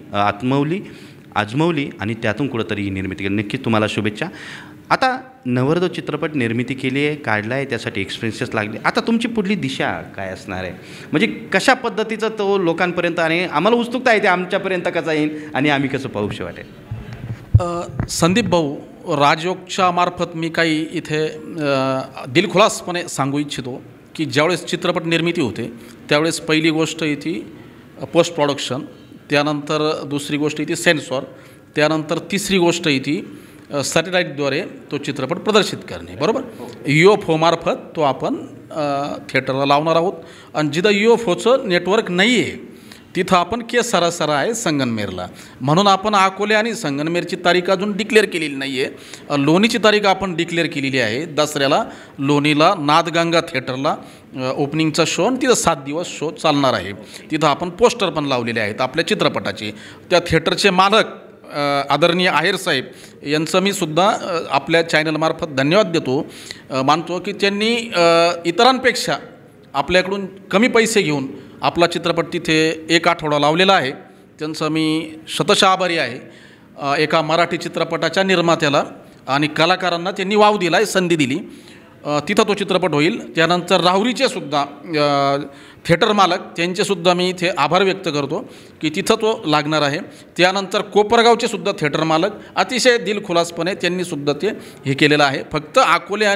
आजमवली आणि त्यातून कुठंतरी ही निर्मिती केली. नक्कीच तुम्हाला शुभेच्छा. आता नवरदेव चित्रपट निर्मिती केली आहे, काढला आहे, त्यासाठी एक्सपेन्सेस लागले. आता तुमची पुढली दिशा काय असणार आहे, म्हणजे कशा पद्धतीचा तो लोकांपर्यंत, आणि आम्हाला उत्सुकता आहे ते आमच्यापर्यंत कसा येईल आणि आम्ही कसं पाहूशी वाटेल. संदीप भाऊ, राजयोगच्या मार्फत मी काही इथे दिलखुलासपणे सांगू इच्छितो की ज्यावेळेस चित्रपट निर्मिती होते त्यावेळेस पहिली गोष्ट येते पोस्ट प्रोडक्शन, त्यानंतर दुसरी गोष्ट येते सेन्सॉर, त्यानंतर तिसरी गोष्ट येते सॅटेलाईटद्वारे तो चित्रपट प्रदर्शित करणे. बरोबर, UFO मार्फत तो आपण थिएटरला लावणार आहोत. आणि जिथं UFOचं नेटवर्क नाही आहे तिथं आपण सरासरा आहे संगमनेरला, म्हणून आपण अकोले आणि संगमनेरची तारीख अजून डिक्लेअर केलेली नाही आहे. लोणीची तारीख आपण डिक्लेअर केलेली आहे. दसऱ्याला लोणीला नादगंगा थिएटरला ओपनिंगचा शो आणि तिथं 7 दिवस शो चालणार आहे. तिथं आपण पोस्टर पण लावलेले आहेत आपल्या चित्रपटाचे. त्या थिएटरचे मालक आदरणीय आहेर साहेब यांचं मी सुद्धा आपल्या चॅनलमार्फत धन्यवाद देतो. मानतो की त्यांनी इतरांपेक्षा आपल्याकडून कमी पैसे घेऊन आपला चित्रपट तिथे 1 आठवडा लावलेला आहे. त्यांचं मी शतशः आभारी आहे. एका मराठी चित्रपटाच्या निर्मात्याला आणि कलाकारांना त्यांनी वाव दिला आहे, संधी दिली. तिथं तो चित्रपट होईल. त्यानंतर राहुरीचे सुद्धा थिएटर मालक त्यांचेसुद्धा मी इथे आभार व्यक्त करतो की तिथं तो लागणार आहे. त्यानंतर कोपरगावचे सुद्धा थिएटर मालक अतिशय दिलखुलासपणे त्यांनीसुद्धा ते हे केलेलं आहे. फक्त अकोले आणि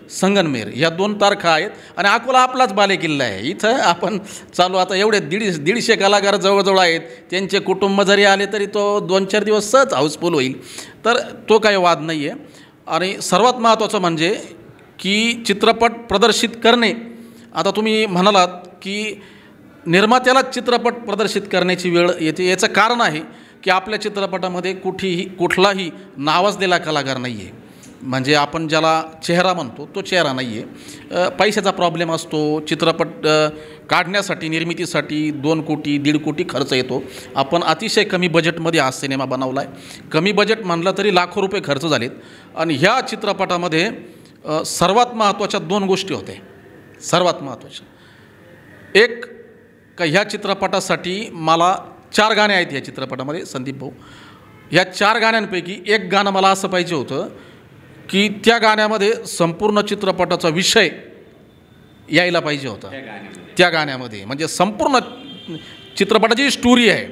संगनमेर या 2 तारखा आहेत आणि अकोला आपलाच बालेकिल्ला आहे. इथं आपण चालू आता एवढे 150 कलाकार जवळजवळ आहेत, त्यांचे कुटुंब जरी आले तरी तो 2-4 दिवस सहज हाऊसफुल होईल. तर तो काही वाद नाही आहे. आणि सर्वात महत्त्वाचं म्हणजे की चित्रपट प्रदर्शित करणे. आता तुम्ही म्हणालात की निर्मात्यालाच चित्रपट प्रदर्शित करण्याची वेळ येते. याचं कारण आहे की आपल्या चित्रपटामध्ये कुठलाही नावाजलेला कलाकार नाही आहे. म्हणजे आपण ज्याला चेहरा म्हणतो तो चेहरा नाही आहे. पैशाचा प्रॉब्लेम असतो. चित्रपट काढण्यासाठी निर्मितीसाठी 2 कोटी 1.5 कोटी खर्च येतो. आपण अतिशय कमी बजेटमध्ये हा सिनेमा बनवला आहे. कमी बजेट म्हणलं तरी लाखो रुपये खर्च झालेत. आणि ह्या चित्रपटामध्ये सर्वात महत्त्वाच्या 2 गोष्टी होत्या. सर्वात महत्त्वाच्या एक का ह्या चित्रपटासाठी मला 4 गाणे आहेत या चित्रपटामध्ये संदीप भाऊ. या 4 गाण्यांपैकी एक गाणं मला असं पाहिजे होतं की त्या गाण्यामध्ये संपूर्ण चित्रपटाचा विषय यायला पाहिजे होता त्या गाण्यामध्ये. म्हणजे संपूर्ण चित्रपटाची स्टोरी आहे,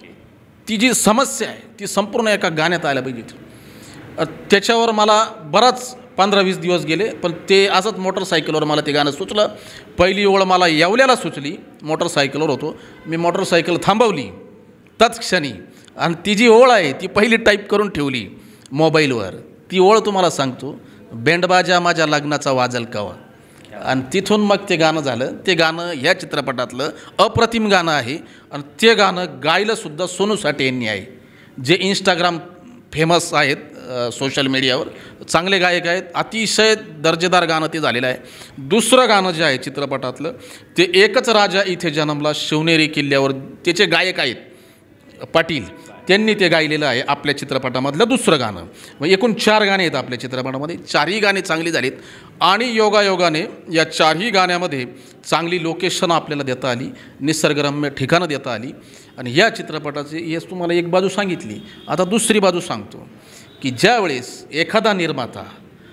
ती जी समस्या आहे ती संपूर्ण एका गाण्यात आयला पाहिजे. त्याच्यावर मला बराच 15-20 दिवस गेले. पण ते असंच मोटरसायकलवर मला ते गाणं सुचलं. पहिली ओळ मला येवल्याला सुचली. मोटरसायकलवर होतो मी, मोटरसायकल थांबवली तत्क्षणी आणि ती जी ओळ आहे ती पहिली टाईप करून ठेवली मोबाईलवर. ती ओळ तुम्हाला सांगतो, बेंडबाजा माझ्या लग्नाचा वाजल कवा. आणि तिथून मग ते गाणं झालं. ते गाणं ह्या चित्रपटातलं अप्रतिम गाणं आहे. आणि ते गाणं गायलंसुद्धा सोनू साठे यांनी आहे, जे इंस्टाग्राम फेमस आहेत, सोशल मीडियावर चांगले गायक आहेत. अतिशय दर्जेदार गाणं ते झालेलं आहे. दुसरं गाणं जे आहे चित्रपटातलं ते एकच राजा इथे जन्मला शिवनेरी किल्ल्यावर, त्याचे गायक आहेत पाटील, त्यांनी ते गायलेलं आहे आपल्या चित्रपटामधलं दुसरं गाणं. मग एकूण 4 गाणे आहेत आपल्या चित्रपटामध्ये. 4ही गाणी चांगली झालीत. आणि योगायोगाने या 4ही गाण्यामध्ये चांगली लोकेशन आपल्याला देता आली, निसर्गरम्य ठिकाणं देता आली. आणि या चित्रपटाची हेच तुम्हाला एक बाजू सांगितली. आता दुसरी बाजू सांगतो की ज्यावेळेस एखादा निर्माता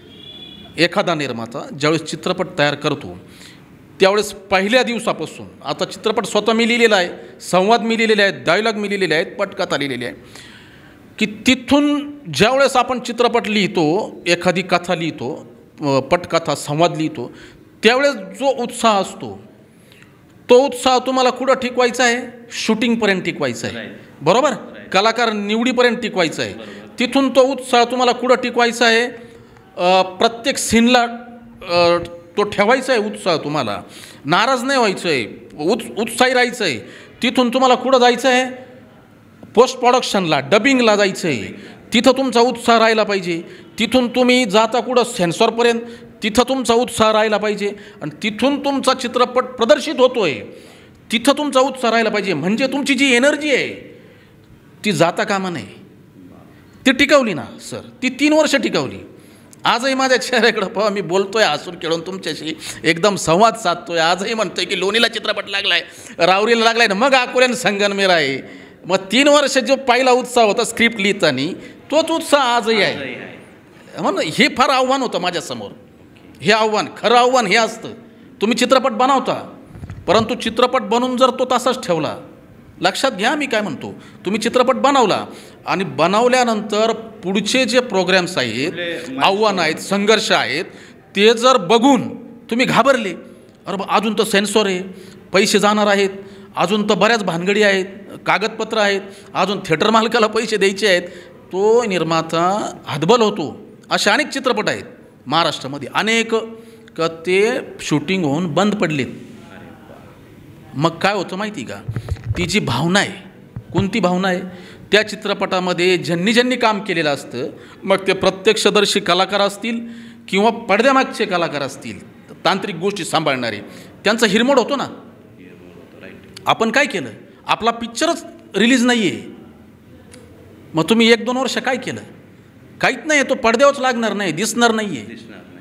ज्यावेळेस चित्रपट तयार करतो त्यावेळेस पहिल्या दिवसापासून, आता चित्रपट स्वतः मी लिहिलेला आहे, संवाद मी लिहिलेले आहेत, डायलॉग मी लिहिलेले आहेत, पटकथा लिहिलेली आहे, की तिथून ज्यावेळेस आपण चित्रपट लिहितो, एखादी कथा लिहितो, पटकथा संवाद लिहितो, त्यावेळेस जो उत्साह असतो तो उत्साह तुम्हाला कुठं टिकवायचा आहे? शूटिंगपर्यंत टिकवायचा आहे. बरोबर? कलाकार निवडीपर्यंत टिकवायचा आहे. तिथून तो उत्साह तुम्हाला कुठं टिकवायचा आहे? प्रत्येक सीनला तो ठेवायचा आहे उत्साह. तुम्हाला नाराज नाही व्हायचं आहे, उत्साही राहायचं आहे. तिथून तुम्हाला कुठं जायचं आहे? पोस्ट प्रोडक्शनला, डबिंगला जायचं आहे. तिथं तुमचा उत्साह राहायला पाहिजे. तिथून तुम्ही जाता कुठं? सेन्सॉरपर्यंत. तिथं तुमचा उत्साह राहायला पाहिजे. आणि तिथून तुमचा चित्रपट प्रदर्शित होतो आहे, तिथं तुमचा उत्साह राहायला पाहिजे. म्हणजे तुमची जी एनर्जी आहे ती जाता कामा नये. ती टिकवली ना सर, ती 3 वर्ष टिकवली. आजही माझ्या चेहऱ्याकडं पहा, मी बोलतोय हसून खेळून तुमच्याशी, एकदम संवाद साधतोय. आजही म्हणतोय की लोणीला चित्रपट लागलाय, रावरीला लागलाय ना, मग अकोल्यानं संगनमेर आहे. मग 3 वर्ष जो पहिला उत्साह होता स्क्रिप्ट लिहिताना, तोच उत्साह आजही आहे. म्हणून हे फार आव्हान होतं माझ्यासमोर. हे आव्हान, खरं आव्हान हे असतं, तुम्ही चित्रपट बनवता, परंतु चित्रपट बनवून जर तो तसाच ठेवला, लक्षात घ्या मी काय म्हणतो, तुम्ही चित्रपट बनवला आणि बनवल्यानंतर पुढचे जे प्रोग्रॅम्स आहेत, आव्हानं आहेत, संघर्ष आहेत, ते जर बघून तुम्ही घाबरले, अरे अजून तर सेन्सॉर आहे, पैसे जाणार आहेत, अजून तर बऱ्याच भानगडी आहेत, कागदपत्र आहेत, अजून थिएटर मालकाला पैसे द्यायचे आहेत, तो निर्माता हतबल होतो. असे अनेक चित्रपट आहेत महाराष्ट्रामध्ये, अनेक का ते शूटिंग होऊन बंद पडलेत. मग काय होतं माहिती का, ती जी भावना आहे, कोणती भावना आहे, त्या चित्रपटामध्ये ज्यांनी काम केलेलं असतं, मग ते प्रत्यक्षदर्शी कलाकार असतील किंवा पडद्यामागचे कलाकार असतील, तांत्रिक गोष्टी सांभाळणारे, त्यांचा हिरमोड होतो ना. आपण काय केलं, आपला पिक्चरच रिलीज नाही आहे, मग तुम्ही 1-2 वर्ष काय केलं? काहीच नाही. तो पडद्यावरच लागणार नाही, दिसणार नाही आहे.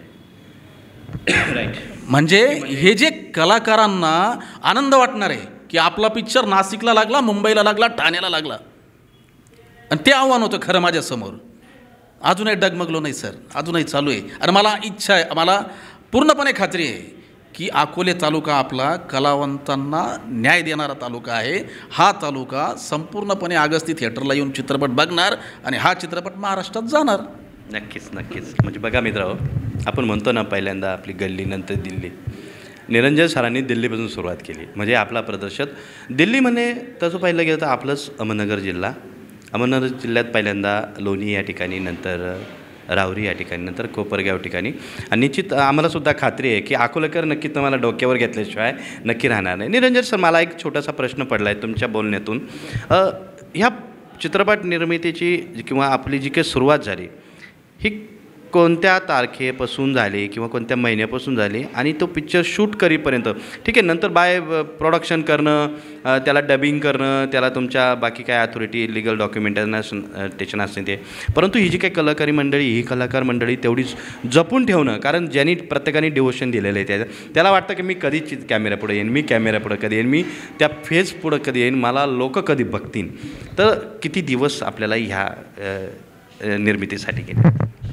म्हणजे हे जे कलाकारांना आनंद वाटणार आहे की आपला पिक्चर नाशिकला लागला, मुंबईला लागला, ठाण्याला लागला, आणि ते आव्हान होतं खरं माझ्यासमोर. अजूनही डगमगलो नाही सर, अजूनही चालू आहे. आणि मला इच्छा आहे, मला पूर्णपणे खात्री आहे की अकोले तालुका आपला कलावंतांना न्याय देणारा तालुका आहे. हा तालुका संपूर्णपणे अगस्ती थिएटरला येऊन चित्रपट बघणार आणि हा चित्रपट महाराष्ट्रात जाणार. नक्कीच नक्कीच. म्हणजे बघा मित्रांनो, आपण म्हणतो ना पहिल्यांदा आपली गल्ली नंतर दिल्ली. निरंजन सरांनी दिल्लीपासून सुरुवात केली. म्हणजे आपला प्रदर्शन दिल्लीमध्ये तसं पाहिलं गेलं तर आपलंच अहमदनगर जिल्हा. अहमदनगर जिल्ह्यात पहिल्यांदा लोणी या ठिकाणी, नंतर राहुरी या ठिकाणी, नंतर कोपरगाव ठिकाणी. आणि निश्चित आम्हालासुद्धा खात्री आहे की अकोलेकर नक्की तुम्हाला डोक्यावर घेतल्याशिवाय नक्की राहणार नाही. निरंजन सर, मला एक छोटासा प्रश्न पडला आहे तुमच्या बोलण्यातून. ह्या चित्रपट निर्मितीची किंवा आपली जी काही सुरुवात झाली ही कोणत्या तारखेपासून झाली किंवा कोणत्या महिन्यापासून झाली आणि तो पिक्चर शूट करीपर्यंत, ठीक आहे, नंतर प्रोडक्शन करणं, त्याला डबिंग करणं, त्याला तुमच्या बाकी काय अथॉरिटी लिगल डॉक्युमेंटेशन असते ते, परंतु ही जी काही कलाकारी मंडळी, ही कलाकार मंडळी तेवढीच जपून ठेवणं, कारण ज्यांनी प्रत्येकाने डिवोशन दिलेलं आहे त्याला वाटतं की मी कधीच कॅमेऱ्यापुढे येईन, मी कॅमेऱ्यापुढं कधी येईन, मी त्या फेस पुढं कधी येईन, मला लोक कधी बघतील. तर किती दिवस आपल्याला ह्या निर्मितीसाठी गेले?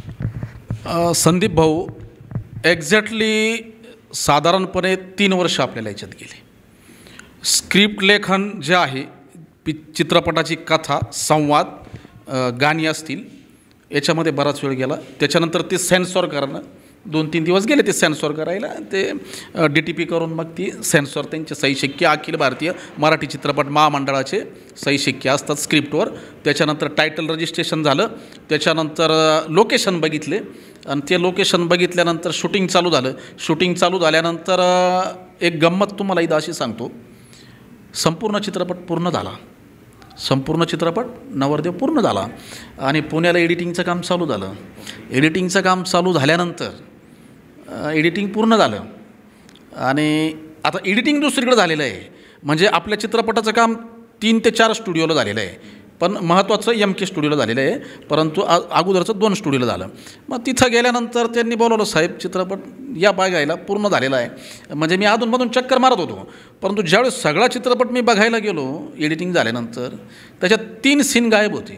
संदीप भाऊ, एक्झॅक्टली साधारणपणे 3 वर्ष आपल्याला याच्यात गेले. स्क्रिप्ट लेखन जे आहे, चित्रपटाची कथा, संवाद, गाणी असतील, याच्यामध्ये बराच वेळ गेला. त्याच्यानंतर ते सेन्सॉर करणं, 2-3 दिवस गेले ते सेन्सॉर करायला. ते DTP करून मग ती सेन्सॉर, त्यांचे सही शिक्के अखिल भारतीय मराठी चित्रपट महामंडळाचे सही शिक्के असतात स्क्रिप्टवर. त्याच्यानंतर टायटल रजिस्ट्रेशन झालं. त्याच्यानंतर लोकेशन बघितले आणि ते लोकेशन बघितल्यानंतर शूटिंग चालू झालं. शूटिंग चालू झाल्यानंतर एक गंमत तुम्हाला इथं अशी सांगतो, संपूर्ण चित्रपट पूर्ण झाला. संपूर्ण चित्रपट नवरदेव पूर्ण झाला आणि पुण्याला एडिटिंगचं काम चालू झालं. एडिटिंगचं काम चालू झाल्यानंतर एडिटिंग पूर्ण झालं आणि आता एडिटिंग दुसरीकडे झालेलं आहे. म्हणजे आपल्या चित्रपटाचं काम 3 ते 4 स्टुडिओला झालेलं आहे, पण महत्त्वाचं MK स्टुडिओला झालेलं आहे, परंतु अगोदरचं 2 स्टुडिओला झालं. मग तिथं गेल्यानंतर त्यांनी बोलवलं, साहेब चित्रपट या बघायला पूर्ण झालेला आहे. म्हणजे मी अधूनमधून चक्कर मारत होतो, परंतु ज्यावेळेस सगळा चित्रपट मी बघायला गेलो एडिटिंग झाल्यानंतर, त्याच्यात 3 सीन गायब होते.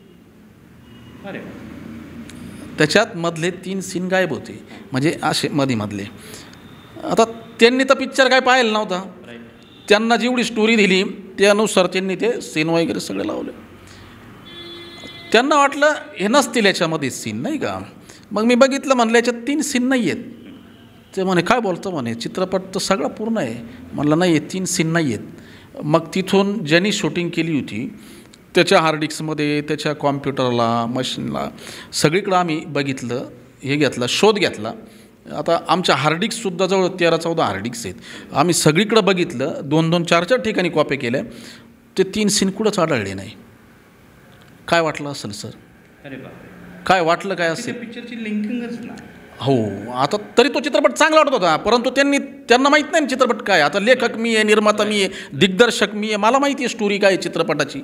अरे, त्याच्यात मधले 3 सीन गायब होते, म्हणजे असे मधले. आता त्यांनी तर पिक्चर काय पाहिलं नव्हता, त्यांना जेवढी स्टोरी दिली त्यानुसार त्यांनी ते सीन वगैरे सगळे लावले. त्यांना वाटलं हे नसतील याच्यामध्ये सीन, नाही का. मग मी बघितलं, म्हणलं याच्यात 3 सीन नाही आहेत. ते म्हणे काय बोलतो, म्हणे चित्रपट तर सगळा पूर्ण आहे. म्हणलं नाही, 3 सीन नाही आहेत. मग तिथून ज्यांनी शूटिंग केली होती त्याच्या हार्डडिस्कमध्ये, त्याच्या कॉम्प्युटरला, मशीनला, सगळीकडं आम्ही बघितलं, हे घेतला, शोध घेतला. आता आमच्या हार्डडिस्कसुद्धा जवळ 13-14 हार्डडिस्क आहेत. आम्ही सगळीकडं बघितलं, 2-2, 4-4 ठिकाणी कॉप्या केल्या. ते 3 सीन कुठंच आढळले नाही. काय वाटलं असेल सर? अरे बा, काय वाटलं काय असेल? पिक्चरची लिंकिंगच ना. हो, आता तरी तो चित्रपट चांगला वाटत होता, परंतु त्यांना माहीत नाही चित्रपट काय. आता लेखक मी आहे, निर्माता मी आहे, दिग्दर्शक मी आहे, मला माहिती आहे स्टोरी काय आहे चित्रपटाची.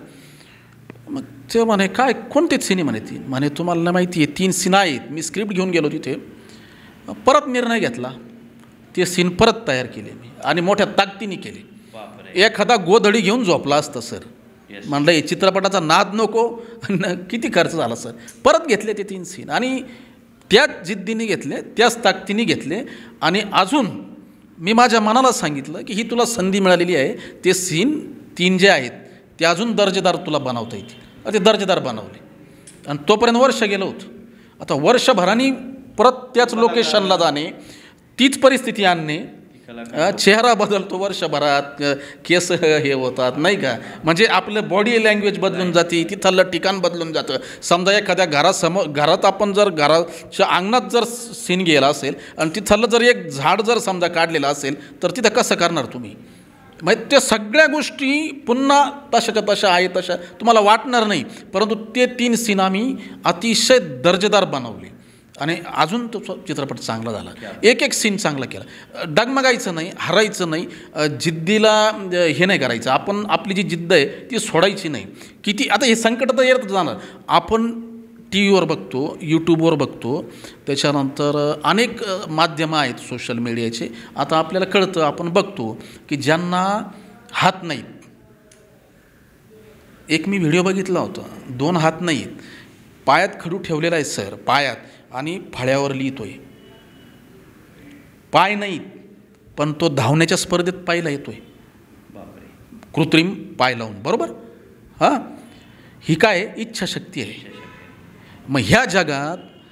मग ते म्हणे काय कोणते सीन म्हणे? म्हणे तुम्हाला माहिती आहे 3 सीन आहेत. मी स्क्रिप्ट घेऊन गेलो तिथे, परत निर्णय घेतला, ते सीन परत तयार केले मी आणि मोठ्या ताकदीने केले. एखादा गोधडी घेऊन झोपला असतं सर. म्हणलं हे चित्रपटाचा नाद नको, किती खर्च झाला सर. परत घेतले ते 3 सीन आणि त्याच जिद्दीने घेतले, त्याच ताकदीने घेतले. आणि अजून मी माझ्या मनाला सांगितलं की ही तुला संधी मिळालेली आहे, ते सीन 3 जे आहेत ते अजून दर्जेदार तुला बनवता येतील. ते दर्जेदार बनवले आणि तोपर्यंत वर्ष गेलं होतं. आता वर्षभराने परत त्याच लोकेशनला जाणे, तीच परिस्थिती आणणे, चेहरा बदलतो वर्षभरात, केस हे होतात, नाही का. म्हणजे आपलं बॉडी लँग्वेज बदलून जाते, तिथलं ठिकाण बदलून जातं. समजा एखाद्या घरात आपण जर घराच्या अंगणात जर सीन गेला असेल आणि तिथलं जर एक झाड जर समजा काढलेलं असेल, तर तिथं कसं करणार तुम्ही? म्हणजे त्या सगळ्या गोष्टी पुन्हा तशाच्या तशा आहे तशा तुम्हाला वाटणार नाही. परंतु ते 3 सीन आम्ही अतिशय दर्जेदार बनवले आणि अजून तो चित्रपट चांगला झाला. एक सीन चांगला केला. डगमगायचं नाही, हरायचं नाही, जिद्दीला हे नाही करायचं. आपण आपली जी जिद्द आहे ती सोडायची नाही. किती आता हे संकट तर येत जाणार. आपण TV वर बघतो, यूट्यूबवर बघतो, त्याच्यानंतर अनेक माध्यमं आहेत सोशल मीडियाचे. आता आपल्याला कळतं, आपण बघतो की ज्यांना हात नाहीत. एक मी व्हिडिओ बघितला होता, 2 हात नाहीत, पायात खडू ठेवलेला आहे सर, पायात, आणि फळ्यावर लिहितोय. पाय नाहीत, पण तो धावण्याच्या स्पर्धेत पायला येतोय, कृत्रिम पाय लावून. बरोबर? हां, ही काय इच्छाशक्ती आहे. मग ह्या जगात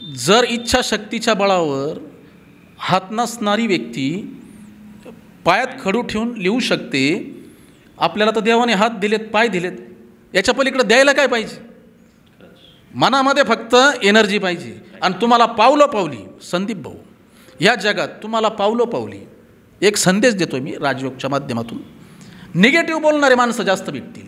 जर इच्छाशक्तीच्या बळावर हात नसणारी व्यक्ती पायात खडू ठेवून लिहू शकते, आपल्याला तर देवाने हात दिलेत, पाय दिलेत, याच्या पलीकडे द्यायला काय पाहिजे? मनामध्ये फक्त एनर्जी पाहिजे. आणि तुम्हाला पावलं पावली संदीप भाऊ, या जगात तुम्हाला पावलं पावली एक संदेश देतो मी राजयोगच्या माध्यमातून. निगेटिव्ह बोलणारे माणसं जास्त भेटतील.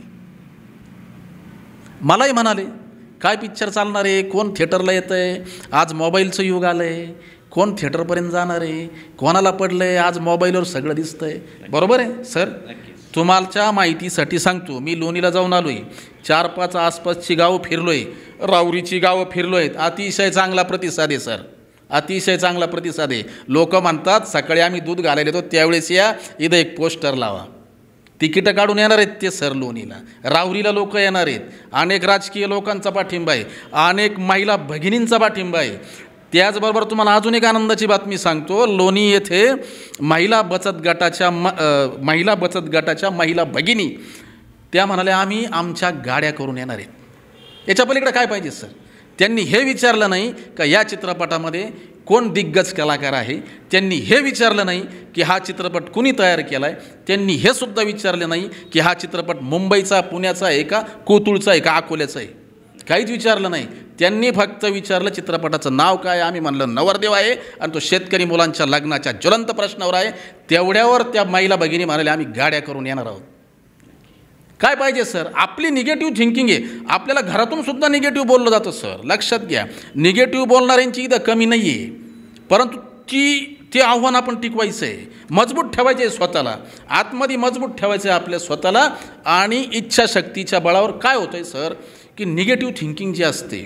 मलाही म्हणाले काय पिक्चर चालणार आहे, कोण थिएटरला येतं आहे, आज मोबाईलचं युग आलं आहे, कोण थिएटरपर्यंत जाणार आहे, कोणाला पडलं आहे, आज मोबाईलवर सगळं दिसतं आहे. बरोबर आहे सर. तुम्हाला माहितीसाठी सांगतो, मी लोणीला जाऊन आलो आहे, 4-5 आसपासची गावं फिरलो आहे, राऊरीची गावं फिरलो आहेत. अतिशय चांगला प्रतिसाद आहे सर, अतिशय चांगला प्रतिसाद आहे. लोक म्हणतात सकाळी आम्ही दूध घालायला येतो त्यावेळेस या, इथं एक पोस्टर लावा. तिकीटं काढून येणार आहेत ते सर लोणीला. राहुरीला लोक येणार आहेत. अनेक राजकीय लोकांचा पाठिंबा आहे, अनेक महिला भगिनींचा पाठिंबा आहे. त्याचबरोबर तुम्हाला अजून एक आनंदाची बातमी सांगतो. लोणी येथे महिला बचत गटाच्या महिला भगिनी त्या म्हणाल्या आम्ही आमच्या गाड्या करून येणार आहेत. याच्या पलीकडे काय पाहिजे सर? त्यांनी हे विचारलं नाही का या चित्रपटामध्ये कोण दिग्गज कलाकार आहे, त्यांनी हे विचारलं नाही की हा चित्रपट कुणी तयार केला आहे, त्यांनी हे सुद्धा विचारले नाही की हा चित्रपट मुंबईचा, पुण्याचा आहे का, कोतुळचा आहे का, अकोल्याचा आहे. काहीच विचारलं नाही. त्यांनी फक्त विचारलं चित्रपटाचं नाव काय. आम्ही म्हणलं नवरदेव आहे आणि तो शेतकरी मुलांच्या लग्नाच्या ज्वलंत प्रश्नावर आहे. तेवढ्यावर त्या महिला भगिनी म्हणाल्या आम्ही गाड्या करून येणार आहोत. काय पाहिजे सर? आपली निगेटिव्ह थिंकिंग आहे. आपल्याला घरातून सुद्धा निगेटिव्ह बोललं जातं सर, लक्षात घ्या. निगेटिव्ह बोलणाऱ्यांची इथं कमी नाही आहे, परंतु ते आव्हान आपण टिकवायचं आहे, मजबूत ठेवायचं आहे स्वतःला, आतमध्ये मजबूत ठेवायचं आहे आपल्या स्वतःला. आणि इच्छाशक्तीच्या बळावर काय होतं आहे सर की निगेटिव्ह थिंकिंग जी असते,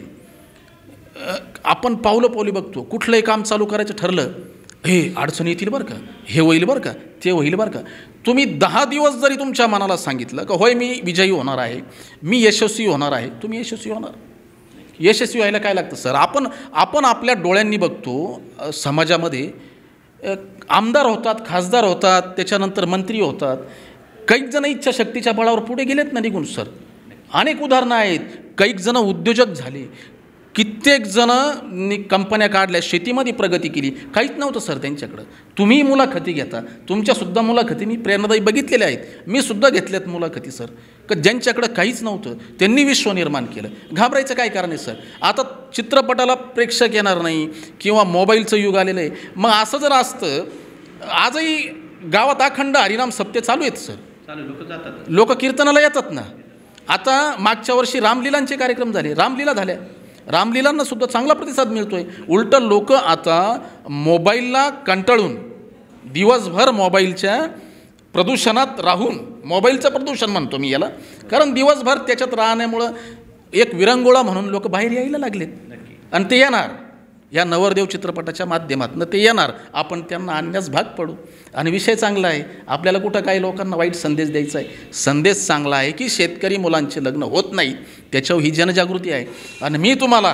आपण पावलं पावली बघतो. कुठलंही काम चालू करायचं ठरलं, हे अडचणी येतील बरं का, हे होईल बरं का, ते होईल बरं का. तुम्ही 10 दिवस जरी तुमच्या मनाला सांगितलं का होय मी विजयी होणार आहे, मी यशस्वी होणार आहे, तुम्ही यशस्वी होणार. यशस्वी व्हायला काय लागतं सर? आपण आपल्या डोळ्यांनी बघतो समाजामध्ये आमदार होतात, खासदार होतात, त्याच्यानंतर मंत्री होतात. काही जण इच्छाशक्तीच्या बळावर पुढे गेलेत ना निघून सर. अनेक उदाहरणं आहेत. काही जण उद्योजक झाले, कित्येक जण कंपन्या काढल्या, शेतीमध्ये प्रगती केली. काहीच नव्हतं सर त्यांच्याकडं. तुम्ही मुलाखती घेता, तुमच्यासुद्धा मुलाखती मी प्रेरणादायी बघितलेल्या आहेत, मी सुद्धा घेतल्यात मुलाखती सर, का ज्यांच्याकडं काहीच नव्हतं त्यांनी विश्व निर्माण केलं. घाबरायचं काय कारण आहे सर? आता चित्रपटाला प्रेक्षक येणार नाही किंवा मोबाईलचं युग आलेलं आहे. मग असं जर असतं, आजही गावात अखंड हरिनाम सप्ते चालू आहेत सर, लोक जातात, लोक कीर्तनाला येतात ना. आता मागच्या वर्षी रामलीलांचे कार्यक्रम झाले, रामलीला झाल्या, रामलीलांना सुद्धा चांगला प्रतिसाद मिळतो आहे. उलटं लोक आता मोबाईलला कंटाळून दिवसभर मोबाईलच्या प्रदूषणात राहून, मोबाईलचं प्रदूषण म्हणतो मी याला, कारण दिवसभर त्याच्यात राहण्यामुळं एक विरंगुळा म्हणून लोक बाहेर यायला लागलेत. आणि ते येणार या नवरदेव चित्रपटाच्या माध्यमातून, ते येणार. आपण त्यांना आणण्यास भाग पडू. आणि विषय चांगला आहे. आपल्याला कुठं काही लोकांना वाईट संदेश द्यायचा आहे. संदेश चांगला आहे की शेतकरी मुलांचे लग्न होत नाही, त्याच्यावर ही जनजागृती आहे. आणि मी तुम्हाला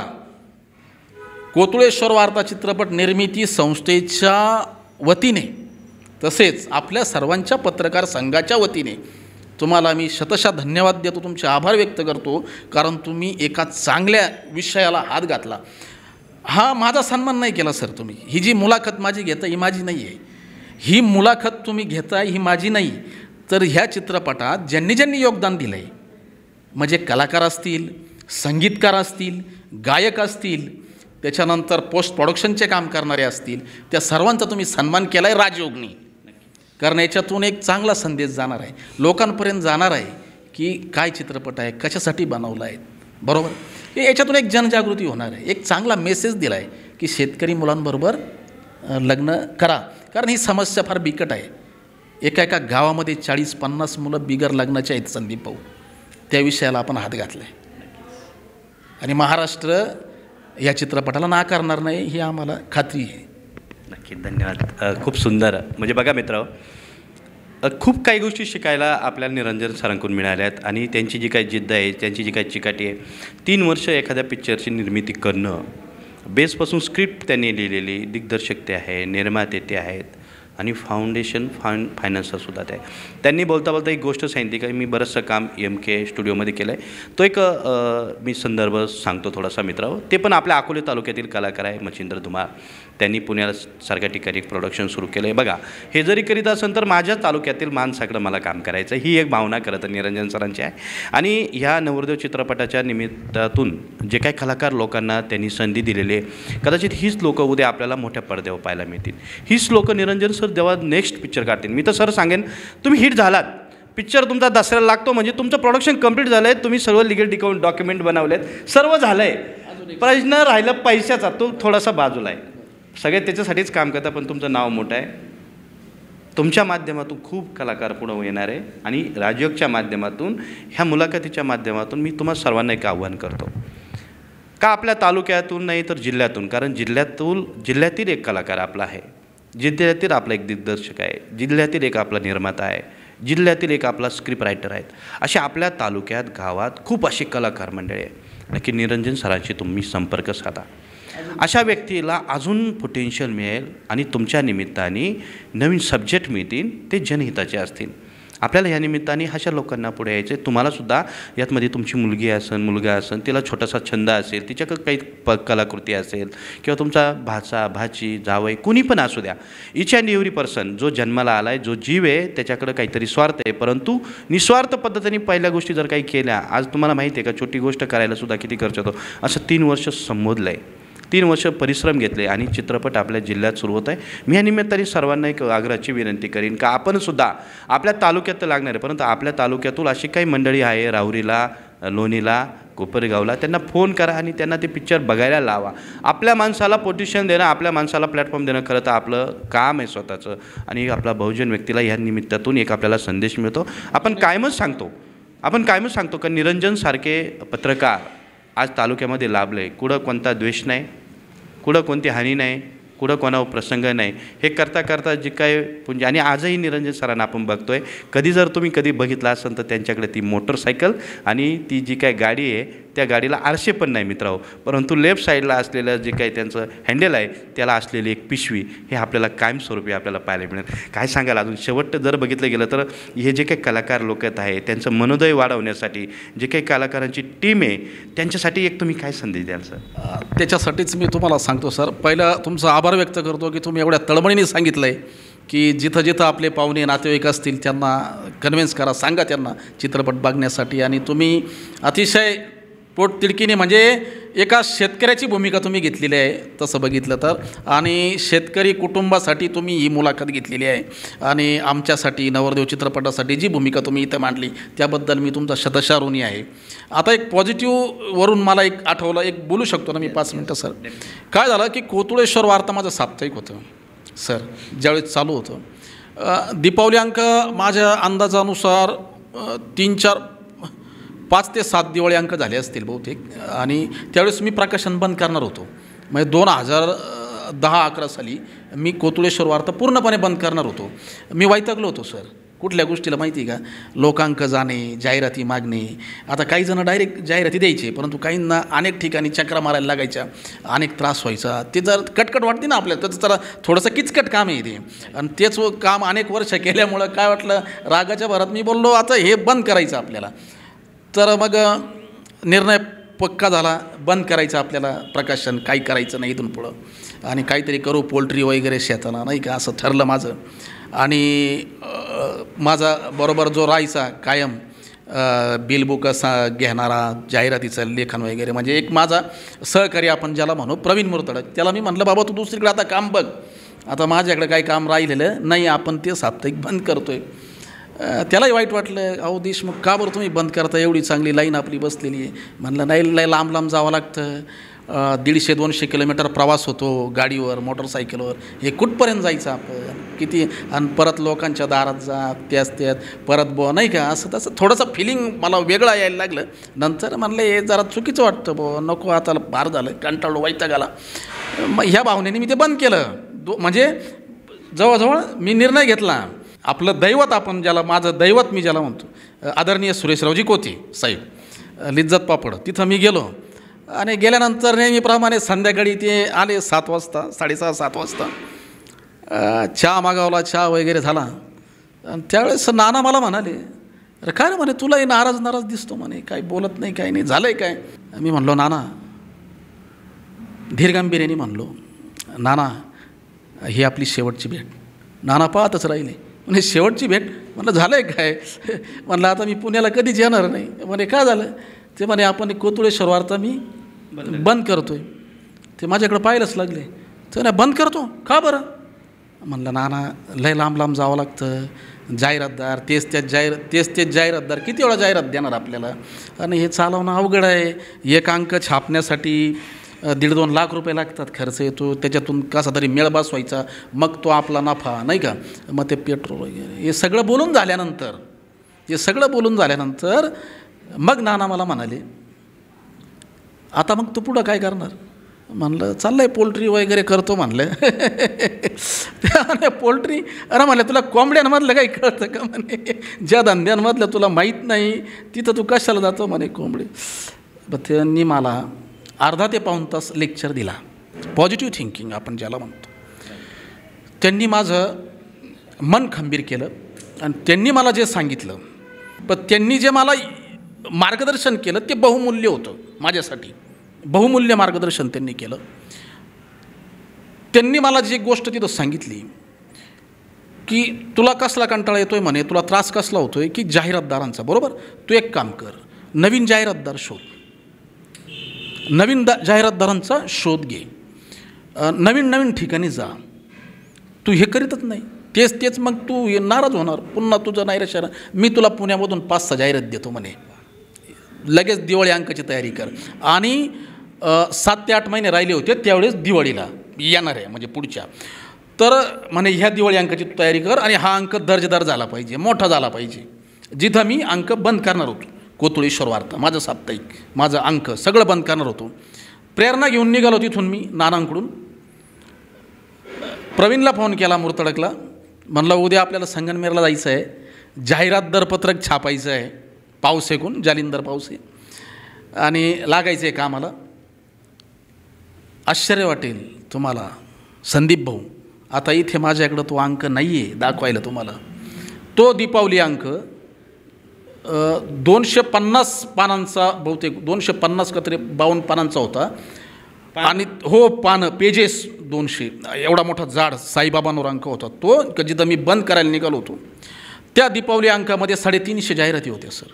कोतुळेश्वर वार्ता चित्रपट निर्मिती संस्थेच्या वतीने, तसेच आपल्या सर्वांच्या पत्रकार संघाच्या वतीने तुम्हाला मी शतशः धन्यवाद देतो, तुमचे आभार व्यक्त करतो. कारण तुम्ही एका चांगल्या विषयाला हात घातला. हा माझा सन्मान नाही केला सर तुम्ही. ही जी मुलाखत माझी घेता ही माझी नाही आहे. ही मुलाखत तुम्ही घेताय ही माझी नाही. तर ह्या चित्रपटात ज्यांनी ज्यांनी योगदान दिलं आहे, म्हणजे कलाकार असतील, संगीतकार असतील, गायक असतील, त्याच्यानंतर पोस्ट प्रोडक्शनचे काम करणारे असतील, त्या सर्वांचा तुम्ही सन्मान केला आहे राजयोगनी. कारण याच्यातून एक चांगला संदेश जाणार आहे, लोकांपर्यंत जाणार आहे की काय चित्रपट आहे, कशासाठी बनवला आहे. बरोबर. याच्यातून एक जनजागृती होणार आहे, एक चांगला मेसेज दिला आहे की शेतकरी मुलांबरोबर लग्न करा. कारण ही समस्या फार बिकट आहे. एका गावामध्ये 40-50 मुलं बिगर लग्नाचे आहेत संदीप भाऊ. त्या विषयाला आपण हात घातला आहे. आणि महाराष्ट्र या चित्रपटाला नाकारणार नाही ही आम्हाला खात्री आहे. नक्की. धन्यवाद. खूप सुंदर. म्हणजे बघा मित्र, खूप काही गोष्टी शिकायला आपल्याला निरंजन सरांकडून मिळाल्या आहेत. आणि त्यांची जी काही जिद्द आहे, त्यांची जी काही चिकाटी आहे, 3 वर्ष एखाद्या पिक्चरची निर्मिती करणं, बेसपासून स्क्रिप्ट त्यांनी लिहिलेली, दिग्दर्शक ते आहे, निर्माते ते आहेत, आणि फाउंडेशन फायनान्सरसुद्धा ते आहे. त्यांनी बोलता बोलता एक गोष्ट सांगितली की मी बरंचसं काम MK स्टुडिओमध्ये केलं आहे. तो एक मी संदर्भ सांगतो थोडासा मित्रांनो. ते पण आपल्या अकोले तालुक्यातील कलाकार आहे मच्छिंद्र धुमाळ. त्यांनी पुण्याला सारख्या ठिकाणी एक प्रोडक्शन सुरू केलं आहे. बघा, हे जरी करीत असेल तर माझ्या तालुक्यातील माणसाकडं मला काम करायचं, ही एक भावना खरं तर निरंजन सरांची आहे. आणि ह्या नवरदेव चित्रपटाच्या निमित्तातून जे काही कलाकार लोकांना त्यांनी संधी दिलेली आहे, कदाचित हीच लोकं उद्या आपल्याला मोठ्या पडद्यावर पाहायला मिळतील. हीच लोकं निरंजन सर जेव्हा नेक्स्ट पिक्चर काढतील, मी तर सर सांगेन तुम्ही हिट झालात, पिक्चर तुमचा दसऱ्याला लागतो म्हणजे तुमचं प्रोडक्शन कंप्लीट झालं आहे, तुम्ही सर्व लिगल डॉक्युमेंट बनवलेत, सर्व झालं आहे. प्रश्न राहिला पैशाचा, तो थोडासा बाजूला आहे. सगळे त्याच्यासाठीच काम करतात, पण तुमचं नाव मोठं आहे. तुमच्या माध्यमातून खूप कलाकार पुढं येणार आहे. आणि राजयोगच्या माध्यमातून, ह्या मुलाखतीच्या माध्यमातून मी तुम्हा सर्वांना एक आव्हान करतो का आपल्या तालुक्यातून नाही तर जिल्ह्यातून, कारण जिल्ह्यातील एक कलाकार आपला आहे, जिल्ह्यातील आपला एक दिग्दर्शक आहे, जिल्ह्यातील एक आपला निर्माता आहे, जिल्ह्यातील एक आपला स्क्रिप्ट रायटर आहेत. असे आपल्या तालुक्यात गावात खूप अशी कलाकार मंडळी आहे. नक्की निरंजन सरांशी तुम्ही संपर्क साधा. अशा व्यक्तीला अजून पोटेन्शियल मिळेल आणि तुमच्या निमित्ताने नवीन सब्जेक्ट मिळतील, ते जनहिताचे असतील. आपल्याला या निमित्ताने अशा लोकांना पुढे यायचं आहे. तुम्हालासुद्धा यातमध्ये तुमची मुलगी असेल, मुलगा असेल, तिला छोटासा छंद असेल, तिच्याकडे काही कलाकृती असेल, किंवा तुमचा भाचा, भाची, जावई कोणी पण असू द्या, इच अँड एव्हरी पर्सन जो जन्माला आला आहे, जो जीव आहे, त्याच्याकडे काहीतरी स्वार्थ आहे, परंतु निस्वार्थ पद्धतीने पहिल्या गोष्टी जर काही केल्या, आज तुम्हाला माहिती आहे का छोटी गोष्ट करायलासुद्धा किती खर्च होतो. असं 3 वर्ष संबोधलं आहे, 3 वर्ष परिश्रम घेतले आणि चित्रपट आपल्या जिल्ह्यात सुरू होत आहे. मी या निमित्ताने सर्वांना एक आग्रहाची विनंती करीन का आपणसुद्धा आपल्या तालुक्यात तर लागणार आहे, परंतु आपल्या तालुक्यातून अशी काही मंडळी आहे, राहुरीला, लोणीला, कोपरगावला, त्यांना फोन करा आणि त्यांना ते पिक्चर बघायला लावा. आपल्या माणसाला पोटिशन देणं, आपल्या माणसाला प्लॅटफॉर्म देणं खरं तर आपलं काम आहे स्वतःचं. आणि आपला बहुजन व्यक्तीला या निमित्तातून एक आपल्याला संदेश मिळतो. आपण कायमच सांगतो का निरंजनसारखे पत्रकार आज तालुक्यामध्ये लाभले. कुठं कोणता द्वेष नाही, कुठं कोणती हानी नाही, कुठं कोणावर प्रसंग नाही. हे करता करता जे काय पुंज. आणि आजही निरंजन सरांना आपण बघतोय, जर तुम्ही बघितलं असेल तर त्यांच्याकडे ती मोटरसायकल आणि ती जी काय गाडी आहे, त्या गाडीला आरसे पण नाही मित्रांनो, परंतु लेफ्ट साईडला असलेलं जे काही त्यांचं हँडल आहे त्याला असलेली एक पिशवी, हे आपल्याला कायमस्वरूपी आपल्याला पाहायला मिळेल. काय सांगाल अजून शेवट जर बघितलं गेलं तर हे जे काही कलाकार लोक आहे त्यांचं मनोदय वाढवण्यासाठी जे काही कलाकारांची टीम आहे, त्यांच्यासाठी एक तुम्ही काय संदेश द्याल सर? त्याच्यासाठीच मी तुम्हाला सांगतो सर, पहिलं तुमचा आभार व्यक्त करतो की तुम्ही एवढ्या तळमळीने सांगितलं आहे की जिथं जिथं आपले पाहुणे नातेवाईक असतील त्यांना कन्व्हिन्स करा, सांगा त्यांना चित्रपट बघण्यासाठी. आणि तुम्ही अतिशय पोटतिडकीने म्हणजे एका शेतकऱ्याची भूमिका तुम्ही घेतलेली आहे तसं बघितलं तर, आणि शेतकरी कुटुंबासाठी तुम्ही ही मुलाखत घेतलेली आहे. आणि आमच्यासाठी नवरदेव चित्रपटासाठी जी भूमिका तुम्ही इथं मांडली त्याबद्दल मी तुमचा शतशः ऋणी आहे. आता एक पॉझिटिव्हवरून मला एक आठवलं, एक बोलू शकतो ना मी 5 मिनटं सर? काय झालं की कोतुळेश्वर वार्ता माझं साप्ताहिक होतं सर, ज्यावेळेस चालू होतं. दीपावली अंक माझ्या अंदाजानुसार 5 ते 7 दिवाळी अंक झाले असतील बहुतेक. आणि त्यावेळेस मी प्रकाशन बंद करणार होतो, म्हणजे 2010-11 साली मी कोतुळेश्वर वार्ता पूर्णपणे बंद करणार होतो. मी वैतागलो होतो सर. कुठल्या गोष्टीला माहिती आहे का? लोकांक जाणे, जाहिराती मागणे. आता काही जण डायरेक्ट जाहिराती द्यायचे, परंतु काहींना अनेक ठिकाणी चक्रा मारायला लागायच्या, अनेक त्रास व्हायचा. ते जर कटकट वाटते ना आपल्याला, तर जरा थोडंसं किचकट काम आहे ते. आणि तेच काम अनेक वर्ष केल्यामुळं काय वाटलं, रागाच्या भरात मी बोललो आता हे बंद करायचं आपल्याला. तर मग निर्णय पक्का झाला, बंद करायचं आपल्याला प्रकाशन, काही करायचं नाही इथून पुढं, आणि काहीतरी करू पोल्ट्री वगैरे शेताला, नाही का, असं ठरलं माझं. आणि माझा बरोबर जो राहायचा कायम बिलबुक घेणारा, जाहिरातीचं लेखन वगैरे, म्हणजे एक माझा सहकारी आपण ज्याला म्हणू, प्रवीण मुरतडक, त्याला मी म्हटलं बाबा तू दुसरीकडे आता काम बघ, आता माझ्याकडे काही काम राहिलेलं नाही, आपण ते साप्ताहिक बंद करतोय. त्यालाही वाईट वाटलं, अहो देशमुख का बरं तुम्ही बंद करता, एवढी चांगली लाईन आपली बसलेली आहे. म्हणलं नाही, लय लांब लांब जावं लागतं, 150-200 किलोमीटर प्रवास होतो गाडीवर, मोटरसायकलवर, हे कुठपर्यंत जायचं आपण, किती, आणि परत लोकांच्या दारात जा, त्यात परत नाही का, असं तसं थोडंसं फिलिंग मला वेगळं यायला लागलं. नंतर म्हणलं हे जरा चुकीचं वाटतं नको, आता भार झालं, कंटाळलो, वैतागाला. मग ह्या भावनेने मी ते बंद केलं. म्हणजे जवळजवळ मी निर्णय घेतला, आपलं दैवत, आपण ज्याला, माझं दैवत मी ज्याला म्हणतो, आदरणीय सुरेशरावजी कोते साहेब, लिज्जत पापड, तिथं मी गेलो. आणि गेल्यानंतर नेहमीप्रमाणे संध्याकाळी ते आले 7 वाजता, 6:30-7 वाजता. चहा मागावला, चहा वगैरे झाला. आणि त्यावेळेस नाना मला म्हणाले, अरे काय रे म्हणे, तुलाही नाराज दिसतो म्हणे, काही बोलत नाही, काही नाही, झालं आहे काय. मी म्हणलो नाना, धीरगांभीर्याने म्हणलो, नाना ही आपली शेवटची भेट. नाना पाहतच राहिले. म्हणजे शेवटची भेट. म्हणलं झालं आहे काय. म्हणलं आता मी पुण्याला कधीच येणार नाही. म्हणे काय झालं. ते म्हणे आपण कोतुळेश्वर वार्ता मी बंद करतो आहे. ते माझ्याकडं पाहायलाच लागले. तर नाही बंद करतो का बरं. म्हणलं नाना लय लांब जावं लागतं, जाहिरातदार तेच जाहिरातदार किती वेळा जाहिरात देणार आपल्याला, आणि हे चालवणं अवघड आहे. एक अंक छापण्यासाठी 1.5-2 लाख रुपये लागतात, खर्च येतो. त्याच्यातून कसा तरी मेळ बसवायचा, मग तो आपला नफा नाही का. मग ते पेट्रोल वगैरे हे सगळं बोलून झाल्यानंतर मग नाना मला म्हणाले, आता मग तू पुढं काय करणार. म्हणलं चाललंय पोल्ट्री वगैरे करतो म्हणलं. पोल्ट्री, अरे म्हणलं तुला कोंबड्यांमधलं काही कळतं का म्हणे, ज्या धंद्यांमधलं तुला माहीत नाही तिथं तू कशाला जातो म्हणे कोंबडी. मग त्यांनी मला अर्धा ते पाऊण तास लेक्चर दिला, पॉझिटिव्ह थिंकिंग आपण ज्याला म्हणतो. त्यांनी माझं मन खंबीर केलं आणि त्यांनी मला जे सांगितलं, पण त्यांनी जे मला मार्गदर्शन केलं ते बहुमूल्य होतं माझ्यासाठी. बहुमूल्य मार्गदर्शन त्यांनी केलं. त्यांनी मला जी गोष्ट तिथं सांगितली की तुला कसला कंटाळा येतोय म्हणे, तुला त्रास कसला होतोय की जाहिरातदारांचा. बरोबर, तू एक काम कर, नवीन जाहिरातदार शोध, नवीन जाहिरातदारांचा शोध घे, नवीन ठिकाणी जा. तू हे करीतच नाही, तेच मग तू नाराज होणार, पुन्हा तुझं नैराश्य. मी तुला पुण्यामधून 5-6 जाहिरात देतो म्हणे, लगेच दिवाळी अंकाची तयारी कर. आणि 7 ते 8 महिने राहिले होते त्यावेळेस दिवाळीला येणार आहे, म्हणजे पुढच्या. तर म्हणे ह्या दिवाळी अंकाची तयारी कर आणि हा अंक दर्जेदार झाला पाहिजे, मोठा झाला पाहिजे. जिथं मी अंक बंद करणार होतो, कोतुळेश्वर वार्ता, माझं साप्ताहिक, माझं अंक सगळं बंद करणार होतो. प्रेरणा घेऊन निघालो तिथून मी नानांकडून. प्रवीणला फोन केला मुर्तडकला, म्हणलं उद्या आपल्याला संगमनेरला जायचं आहे, जाहिरात दरपत्रक छापायचं आहे, पावसेकून जालिंदर पावसे, आणि लागायचं आहे कामाला. आश्चर्य वाटेल तुम्हाला संदीप भाऊ, आता इथे माझ्याकडं तो अंक नाही आहे दाखवायला तुम्हाला. तो दीपावली अंक 250 पानांचा, बहुतेक 250 का तरी 52 पानांचा होता. आणि हो पानं, पेजेस 200, एवढा मोठा जाड साईबाबांवर अंक होता तो, जिथं मी बंद करायला निघालो होतो. त्या दीपावली अंकामध्ये 350 जाहिराती होत्या सर.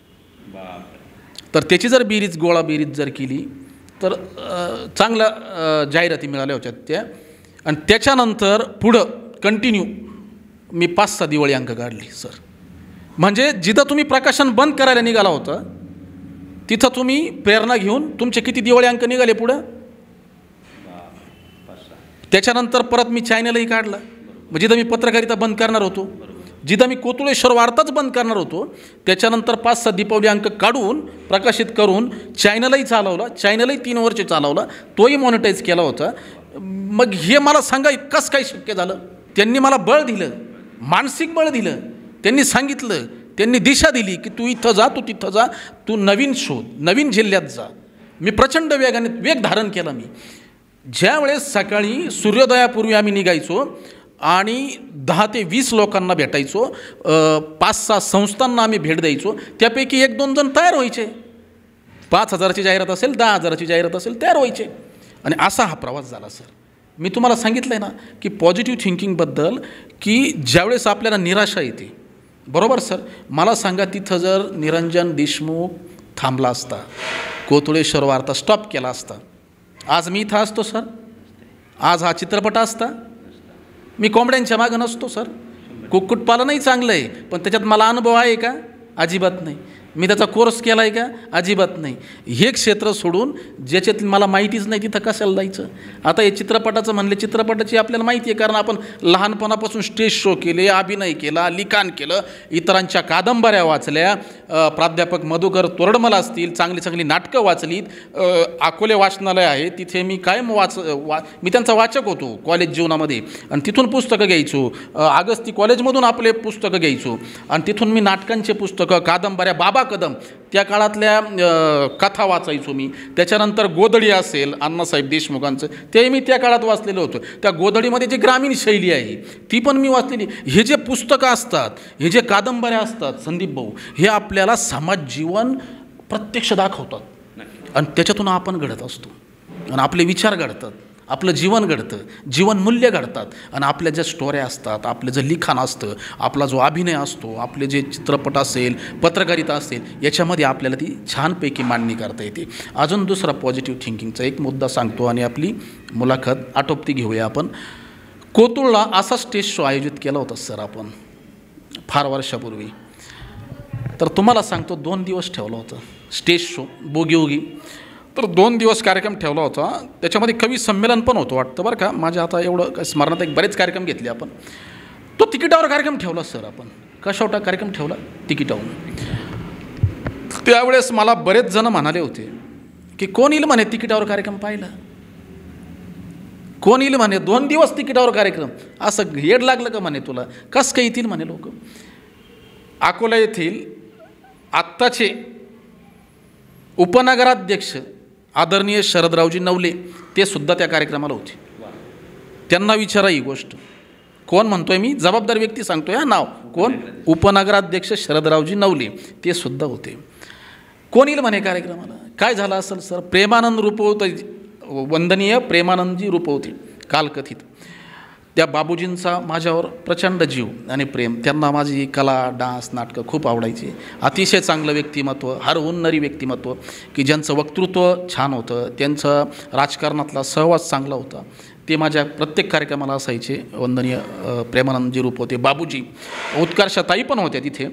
तर त्याची जर गोळा बेरीज जर केली तर चांगल्या जाहिराती मिळाल्या होत्या त्या. आणि त्याच्यानंतर पुढं कंटिन्यू मी 5-6 दिवाळी अंक काढले सर. म्हणजे जिथं तुम्ही प्रकाशन बंद करायला निघाला होता तिथं तुम्ही प्रेरणा घेऊन तुमचे किती दिवाळी अंक निघाले पुढं. त्याच्यानंतर परत मी चॅनलही काढला, जिथं मी पत्रकारिता बंद करणार होतो, जिथं मी कोतुळेश्वर वार्ताच बंद करणार होतो, त्याच्यानंतर 5-6 दीपावली अंक काढून प्रकाशित करून चॅनलही चालवला. चॅनलही 3 वर्ष चालवला, तोही मॉनिटाईज केला होता. मग हे मला सांगा कसं काय शक्य झालं. त्यांनी मला बळ दिलं, मानसिक बळ दिलं. त्यांनी सांगितलं, त्यांनी दिशा दिली की तू इथं जा, तू तिथं जा, तू नवीन शोध, नवीन जिल्ह्यात जा. मी प्रचंड वेग धारण केला. मी ज्या वेळेस सकाळी सूर्योदयापूर्वी आम्ही निघायचो आणि 10 ते 20 लोकांना भेटायचो, 5-6 संस्थांना आम्ही भेट द्यायचो, त्यापैकी 1-2 जण तयार व्हायचे. 5,000ची जाहिरात असेल, 10,000ची जाहिरात असेल, तयार व्हायचे. आणि असा हा प्रवास झाला सर. मी तुम्हाला सांगितलं आहे ना की पॉझिटिव्ह थिंकिंगबद्दल, की ज्यावेळेस आपल्याला निराशा येते, बरोबर सर. मला सांगा, तिथं जर निरंजन देशमुख थांबला असता, कोतुळेश्वर वार्ता स्टॉप केला असता, आज मी इथं असतो सर. आज हा चित्रपट असता. मी कोंबड्यांच्या मागं नसतो सर. कुक्कुटपालनही चांगलं आहे, पण त्याच्यात मला अनुभव आहे का? अजिबात नाही. मी त्याचा कोर्स केला आहे का? अजिबात नाही. हे क्षेत्र सोडून ज्याच्यात मला माहितीच नाही तिथं कशाला जायचं. आता हे चित्रपटाचं म्हणले, चित्रपटाची आपल्याला माहिती आहे, कारण आपण लहानपणापासून स्टेज शो केले, अभिनय केला, लिखाण केलं, इतरांच्या कादंबऱ्या वाचल्या, प्राध्यापक मधुकर तोरडमल असतील, चांगली नाटकं वाचलीत. अकोले वाचनालय आहे, तिथे मी कायम मी त्यांचा वाचक होतो कॉलेज जीवनामध्ये, आणि तिथून पुस्तकं घ्यायचो. अगस्ती कॉलेजमधून आपले पुस्तकं घ्यायचो आणि तिथून मी नाटकांचे पुस्तकं, कादंबऱ्या, बाबा कदम त्या काळातल्या कथा वाचायचो मी. त्याच्यानंतर गोधडी असेल अण्णासाहेब देशमुखांचं, ते मी त्या काळात वाचलेलं होतं. त्या गोधडीमध्ये जी ग्रामीण शैली आहे ती पण मी वाचलेली. हे जे पुस्तकं असतात, हे जे कादंबऱ्या असतात संदीप भाऊ, हे आपल्याला समाज जीवन प्रत्यक्ष दाखवतात आणि त्याच्यातून आपण घडत असतो आणि आपले विचार घडतात, आपलं जीवन घडतं, जीवनमूल्य घडतात आणि आपल्या ज्या स्टोऱ्या असतात, आपलं जे लिखाण असतं, आपला जो अभिनय असतो, आपले जे चित्रपट असेल, पत्रकारिता असेल, याच्यामध्ये आपल्याला ती छानपैकी मांडणी करता येते. अजून दुसरा पॉझिटिव्ह थिंकिंगचा एक मुद्दा सांगतो आणि आपली मुलाखत आटोपती घेऊया आपण. कोतुळला असा स्टेज शो आयोजित केला होता सर आपण फार वर्षापूर्वी. तर तुम्हाला सांगतो 2 दिवस ठेवला होता स्टेज शो बोगी. तर 2 दिवस कार्यक्रम ठेवला होता. त्याच्यामध्ये कवी संमेलन पण होतं वाटतं बरं का, माझ्या आता एवढं काय स्मरणात एक बरेच कार्यक्रम घेतले आपण. तो तिकिटावर कार्यक्रम ठेवला सर आपण. कशावर कार्यक्रम ठेवला? तिकिटावर. त्यावेळेस मला बरेच जण म्हणाले होते की कोण येईल म्हणे तिकिटावर कार्यक्रम पाहिला, कोण येईल म्हणे 2 दिवस तिकिटावर कार्यक्रम, असं हेड लागलं का म्हणे तुला, कसं काय येतील म्हणे लोक. अकोला येथील आत्ताचे उपनगराध्यक्ष आदरणीय शरदरावजी नवले ते सुद्धा त्या कार्यक्रमाला होते. त्यांना विचारा ही गोष्ट. कोण म्हणतोय मी? जबाबदार व्यक्ती सांगतोय हा नाव. कोण? उपनगराध्यक्ष शरदरावजी नवले ते सुद्धा होते. कोण येईल म्हणे कार्यक्रमाला? काय झालं असेल सर? प्रेमानंद रुपवते, वंदनीय प्रेमानंदजी रुपवते कालकथित, त्या बाबूजींचा माझ्यावर प्रचंड जीव आणि प्रेम. त्यांना माझी कला, डान्स, नाटकं खूप आवडायची. अतिशय चांगलं व्यक्तिमत्व, हर उन्नरी व्यक्तिमत्व की ज्यांचं वक्तृत्व छान होतं, त्यांचं राजकारणातला सहवास चांगला होता. ते माझ्या प्रत्येक कार्यक्रमाला असायचे. वंदनीय प्रेमानंदजी रुपवते, बाबूजी, उत्कर्षताई पण होत्या तिथे.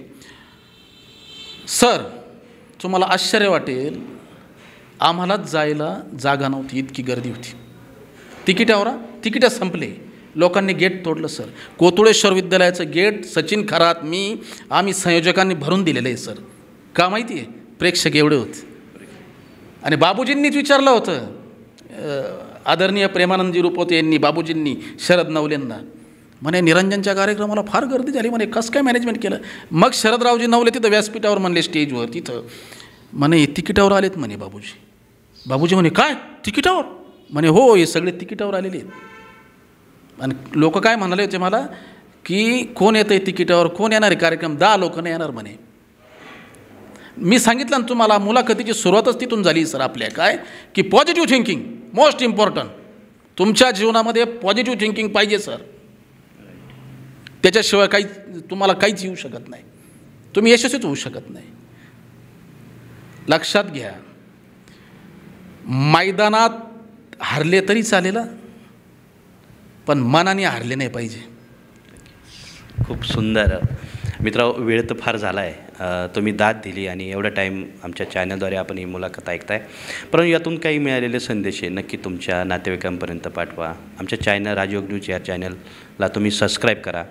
सर तुम्हाला आश्चर्य वाटेल, आम्हालाच जायला जागा नव्हती, इतकी गर्दी होती. तिकिटं संपले, लोकांनी गेट तोडलं सर. कोतुळेश्वर विद्यालयाचं गेट सचिन खरात, आम्ही संयोजकांनी भरून दिलेलं आहे सर. का माहिती आहे? प्रेक्षक एवढे होते. आणि बाबूजींनीच विचारलं होतं, आदरणीय प्रेमानंदजी रुपवते यांनी बाबूजींनी शरद नवलेंना, म्हणे निरंजनच्या कार्यक्रमाला फार गर्दी झाली म्हणे, कसं काय मॅनेजमेंट केलं? मग शरदरावजी नवले तिथं व्यासपीठावर म्हणले, स्टेजवर तिथं म्हणे तिकिटावर आलेत म्हणे बाबूजी. बाबूजी म्हणे काय तिकिटावर? म्हणे हो, हे सगळे तिकिटावर आलेले आहेत. आणि लोक काय म्हणाले होते मला की कोण येतं आहे तिकिटावर, कोण येणार आहे कार्यक्रम? 10 लोक नाही येणार म्हणे. मी सांगितलं ना तुम्हाला, मुलाखतीची सुरुवातच तिथून झाली सर आपल्या. काय की पॉझिटिव्ह थिंकिंग मोस्ट इम्पॉर्टंट. तुमच्या जीवनामध्ये पॉझिटिव्ह थिंकिंग पाहिजे सर. त्याच्याशिवाय तुम्हाला काहीच येऊ शकत नाही, तुम्ही यशस्वीच होऊ शकत नाही. लक्षात घ्या, मैदानात हारले तरी चालेल, पण मनाने हारले नाही पाहिजे. खूप सुंदर. मित्रांनो, वेळ तर फार झाला आहे, तुम्ही दाद दिली आणि एवढा टाईम आमच्या चॅनलद्वारे आपण ही मुलाखत ऐकताय. परंतु यातून काही मिळालेले संदेश आहे नक्की तुमच्या नातेवाईकांपर्यंत पाठवा. आमच्या चॅनल राजयोग न्यूज या चॅनलला तुम्ही सबस्क्राईब करा.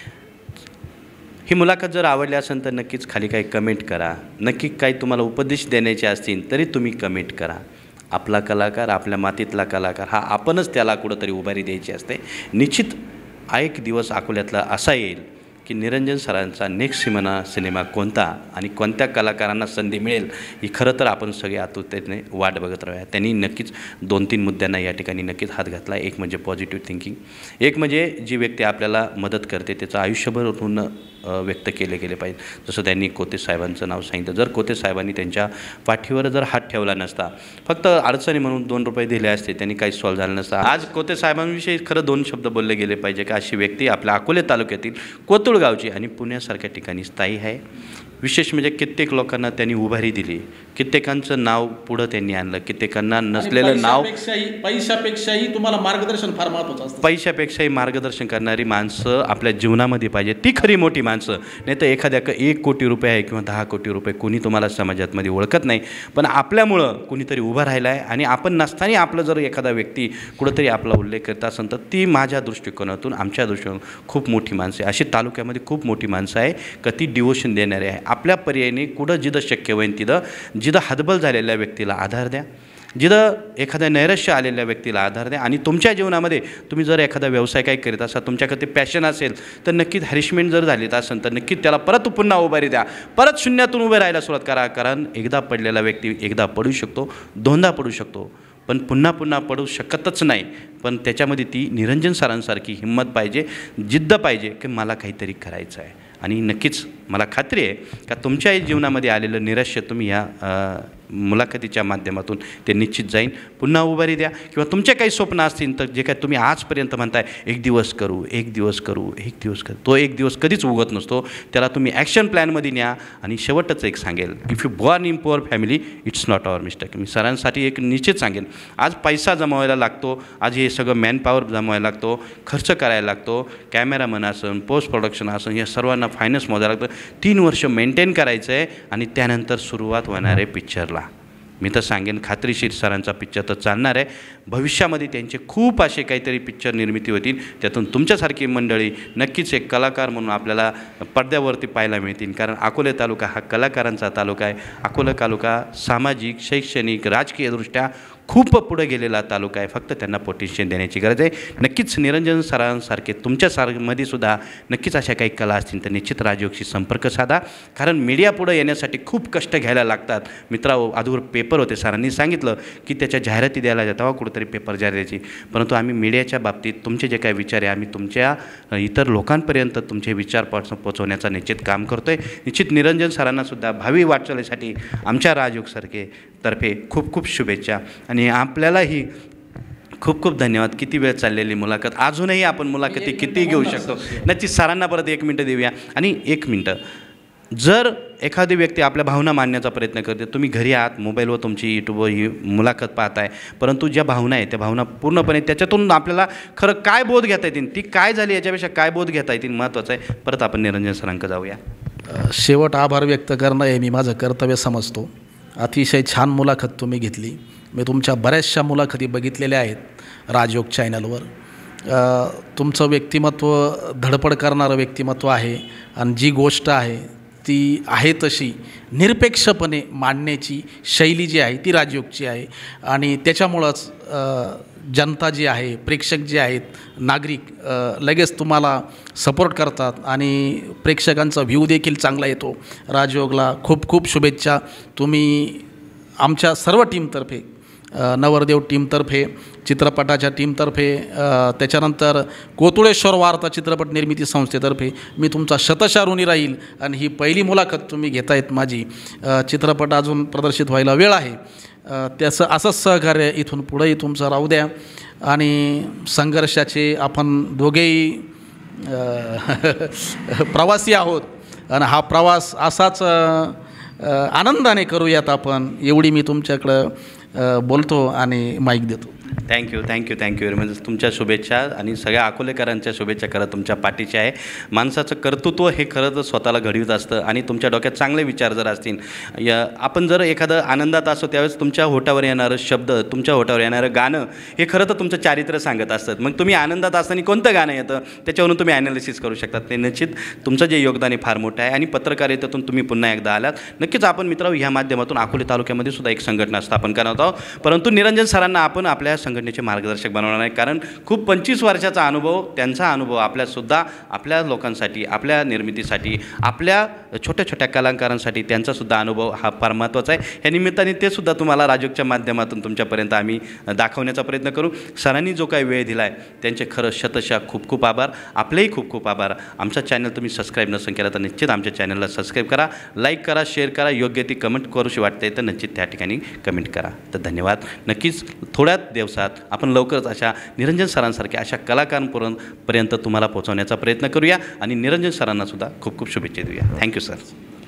ही मुलाखत जर आवडली असेल तर नक्कीच खाली काही कमेंट करा. नक्की काही तुम्हाला उपदेश देण्याचे असतील तरी तुम्ही कमेंट करा. आपला कलाकार, आपल्या मातीतला कलाकार हा आपणच त्याला कुठंतरी उभारी द्यायची असते. निश्चित एक दिवस अकोल्यातला असा येईल की निरंजन सरांचा नेक्स्ट सिनेमा कोणता आणि कोणत्या कलाकारांना संधी मिळेल ही खरं तर आपण सगळे आतुरतेने वाट बघत राहूया. त्यांनी नक्कीच 2-3 मुद्द्यांना या ठिकाणी नक्कीच हात घातला. एक म्हणजे पॉझिटिव्ह थिंकिंग, एक म्हणजे जी व्यक्ती आपल्याला मदत करते त्याचं आयुष्यभर ऋण व्यक्त केले गेले पाहिजे. जसं त्यांनी कोते साहेबांचं नाव सांगितलं. जर कोते साहेबांनी त्यांच्या पाठीवर जर हात ठेवला नसता, फक्त अडचणी म्हणून 2 रुपये दिले असते, त्यांनी काही सॉल्व्ह झालं नसतं. आज कोते साहेबांविषयी खरं 2 शब्द बोलले गेले पाहिजे की अशी व्यक्ती आपल्या अकोले तालुक्यातील कोतुळ गावची आणि पुण्यासारख्या ठिकाणी स्थायी आहे. विशेष म्हणजे कित्येक लोकांना त्यांनी उभारी दिली, कित्येकांचं नाव पुढं त्यांनी आणलं, कित्येकांना नसलेलं नाव. पैशापेक्षाही तुम्हाला मार्गदर्शन फार महत्त्वाचं असतं. पैशापेक्षाही मार्गदर्शन करणारी माणसं आपल्या जीवनामध्ये पाहिजे. ती खरी मोठी माणसं. नाही तर एखाद्या 1 कोटी रुपये आहे किंवा 10 कोटी रुपये कोणी तुम्हाला समाजातमध्ये ओळखत नाही, पण आपल्यामुळं कुणीतरी उभं राहिलं आहे आणि आपण नसताना आपलं जर एखादा व्यक्ती कुठंतरी आपला उल्लेख करत असेल तर ती माझ्या दृष्टिकोनातून, आमच्या दृष्टिकोनातून खूप मोठी माणसं आहे. अशी तालुक्यामध्ये खूप मोठी माणसं आहे का ती डिवोशन देणारे आहे. आपल्या पर्यायाने कुठं जिथं शक्य होईल तिथं, जिथं हतबल झालेल्या व्यक्तीला आधार द्या जिथं एखाद्या नैराश्य आलेल्या व्यक्तीला आधार द्या. आणि तुमच्या जीवनामध्ये तुम्ही जर एखादा व्यवसाय काही करीत असाल, तुमच्याकडे ते पॅशन असेल, तर नक्कीच हॅरिशमेंट जर झाली असेल तर नक्कीच त्याला परत पुन्हा उभारी द्या. परत शून्यातून उभे राहायला सुरुवात करा. कारण एकदा पडलेला व्यक्ती एकदा पडू शकतो, दोनदा पडू शकतो, पण पुन्हा पुन्हा पडू शकतच नाही. पण त्याच्यामध्ये ती निरंजन सरांसारखी हिंमत पाहिजे, जिद्द पाहिजे की मला काहीतरी करायचं आहे. आणि नक्कीच मला खात्री आहे का तुमच्या जीवनामध्ये आलेलं निराश्य तुम्ही ह्या मुलाखतीच्या माध्यमातून ते निश्चित जाईन. पुन्हा उभारी द्या. किंवा तुमचे काही स्वप्न असतील तर जे काय तुम्ही आजपर्यंत म्हणताय एक दिवस करू, एक दिवस करू, एक दिवस करू, तो एक दिवस कधीच उगत नसतो. त्याला तुम्ही ॲक्शन प्लॅनमध्ये न्या. आणि शेवटच एक सांगेल, if you born in poor family it's not our mistake. मी सरांसाठी एक निश्चित सांगेन, आज पैसा जमवायला लागतो, आज हे सगळं मॅनपॉवर जमवायला लागतो, खर्च करायला लागतो, कॅमेरामन असन, पोस्ट प्रोडक्शन असन, या सर्वांना फायनान्स मोजायला लागतं. 3 वर्ष मेंटेन करायचं आहे आणि त्यानंतर सुरुवात होणार आहे पिक्चरला. मी तर सांगेन खात्रीशीर सरांचा पिक्चर तर चालणार आहे. भविष्यामध्ये त्यांचे खूप असे काहीतरी पिक्चर निर्मिती होतील, त्यातून तुमच्यासारखी मंडळी नक्कीच एक कलाकार म्हणून आपल्याला पडद्यावरती पाहायला मिळतील. कारण अकोले तालुका हा कलाकारांचा तालुका आहे. अकोला तालुका सामाजिक, शैक्षणिक, राजकीयदृष्ट्या खूप पुढे गेलेला तालुका आहे. फक्त त्यांना पोटेन्शियल देण्याची गरज आहे. नक्कीच निरंजन सरांसारखे तुमच्यामध्ये सुद्धा नक्कीच अशा काही कला असतील तर निश्चित राजयोगशी संपर्क साधा. कारण मीडिया पुढे येण्यासाठी खूप कष्ट घ्यायला लागतात. मित्रांनो, अधूर पेपर होते, सरांनी सांगितलं की त्याच्या जाहिराती द्यायला तेव्हा कुठंतरी पेपर जारी द्यायची. परंतु आम्ही मीडियाच्या बाबतीत तुमचे जे काही विचार आहे आम्ही तुमच्या इतर लोकांपर्यंत तुमचे विचार पोचवण्याचा निश्चित काम करतो आहे. निश्चित निरंजन सरांनासुद्धा भावी वाटचालीसाठी आमच्या राजयोगसारखे तर्फे खूप खूप शुभेच्छा. आणि आपल्यालाही खूप खूप धन्यवाद. किती वेळ चाललेली मुलाखत, अजूनही आपण मुलाखती किती घेऊ शकतो. नक्कीच सरांना परत 1 मिनटं देऊया. आणि 1 मिनटं, जर एखादी व्यक्ती आपल्या भावना मांडण्याचा प्रयत्न करते, तुम्ही घरी आहात, मोबाईलवर तुमची यूट्यूबवर ही मुलाखत पाहताय, परंतु ज्या भावना आहे त्या भावना पूर्णपणे त्याच्यातून आपल्याला खरं काय बोध घेता येतील, ती काय झाली याच्यापेक्षा काय बोध घेता येतील महत्त्वाचं आहे. परत आपण निरंजन सरांकडे जाऊया. शेवट आभार व्यक्त करणं हे मी माझं कर्तव्य समजतो. अतिशय छान मुलाखत तुम्ही घेतली. मी तुमच्या बऱ्याचशा मुलाखती बघितलेल्या आहेत राजयोग चॅनलवर. तुमचं व्यक्तिमत्व धडपड करणारं व्यक्तिमत्व आहे आणि जी गोष्ट आहे ती आहे तशी निरपेक्षपणे मांडण्याची शैली जी आहे ती राजयोगची आहे. आणि त्याच्यामुळंच जनता जी आहे, प्रेक्षक जे आहेत, नागरिक लगेच तुम्हाला सपोर्ट करतात आणि प्रेक्षकांचा व्ह्यू देखील चांगला येतो. राजयोगला खूप खूप शुभेच्छा. तुम्ही आमच्या सर्व टीमतर्फे, नवरदेव टीमतर्फे, चित्रपटाच्या टीमतर्फे, त्याच्यानंतर कोतुळेश्वर वार्ता चित्रपट निर्मिती संस्थेतर्फे मी तुमचा शतशः ऋणी राहील. आणि ही पहिली मुलाखत तुम्ही घेतायत माझी. चित्रपट अजून प्रदर्शित व्हायला वेळ आहे. त्याचं असंच सहकार्य इथून पुढेही तुमचं राहू द्या. आणि संघर्षाचे आपण दोघेही प्रवासी आहोत आणि हा प्रवास असाच आनंदाने करूयात आपण, एवढी मी तुमच्याकडं बोलतो आणि माईक देतो. Thank you very much. तुमच्या शुभेच्छा आणि सगळ्या अकोलेकरांच्या शुभेच्छा खरं तुमच्या पाठीचे आहे. माणसाचं कर्तृत्व हे खरं तर स्वतःला घडवीत असतं. आणि तुमच्या डोक्यात चांगले विचार जर असतील, आपण जर एखादं आनंदात असतो त्यावेळेस तुमच्या होठावर येणारं शब्द, तुमच्या होठावर येणारं गाणं हे खरं तर तुमचं चारित्र्य सांगत असतं. मग तुम्ही आनंदात असताना कोणतं गाणं येतं त्याच्यावरून तुम्ही ॲनालिसिस करू शकतात. ते निश्चित तुमचं जे योगदान आहे फार मोठं आहे. आणि पत्रकारितेतून तुम्ही पुन्हा एकदा आलात. नक्कीच आपण मित्रांनो ह्या माध्यमातून अकोले तालुक्यामध्ये सुद्धा एक संघटना स्थापन करत आहोत. परंतु निरंजन सरांना आपण आपल्या संघटनेचे मार्गदर्शक बनवणार आहे. कारण खूप 25 वर्षाचा अनुभव, त्यांचा अनुभव आपल्यासुद्धा, आपल्या लोकांसाठी, आपल्या निर्मितीसाठी, आपल्या छोट्या छोट्या कलाकारांसाठी त्यांचासुद्धा अनुभव हा फार महत्त्वाचा आहे. या निमित्ताने ते सुद्धा तुम्हाला राजयोगच्या माध्यमातून तुमच्यापर्यंत आम्ही दाखवण्याचा प्रयत्न करू. सरांनी जो काही वेळ दिला आहे त्यांचे खरं शतशः खूप खूप आभार. आपलेही खूप खूप आभार. आमचा चॅनल तुम्ही सबस्क्राईब नसेल केला तर निश्चित आमच्या चॅनलला सबस्क्राईब करा, लाईक करा, शेअर करा, योग्य ती कमेंट करूशी वाटते तर निश्चित त्या ठिकाणी कमेंट करा. तर धन्यवाद. नक्कीच थोड्याच दिवसात आपण लवकरच अशा निरंजन सरांसारख्या अशा कलाकारांपर्यंत तुम्हाला पोहोचवण्याचा प्रयत्न करूया. आणि निरंजन सरांनासुद्धा खूप खूप शुभेच्छा देऊया. Thank you sir.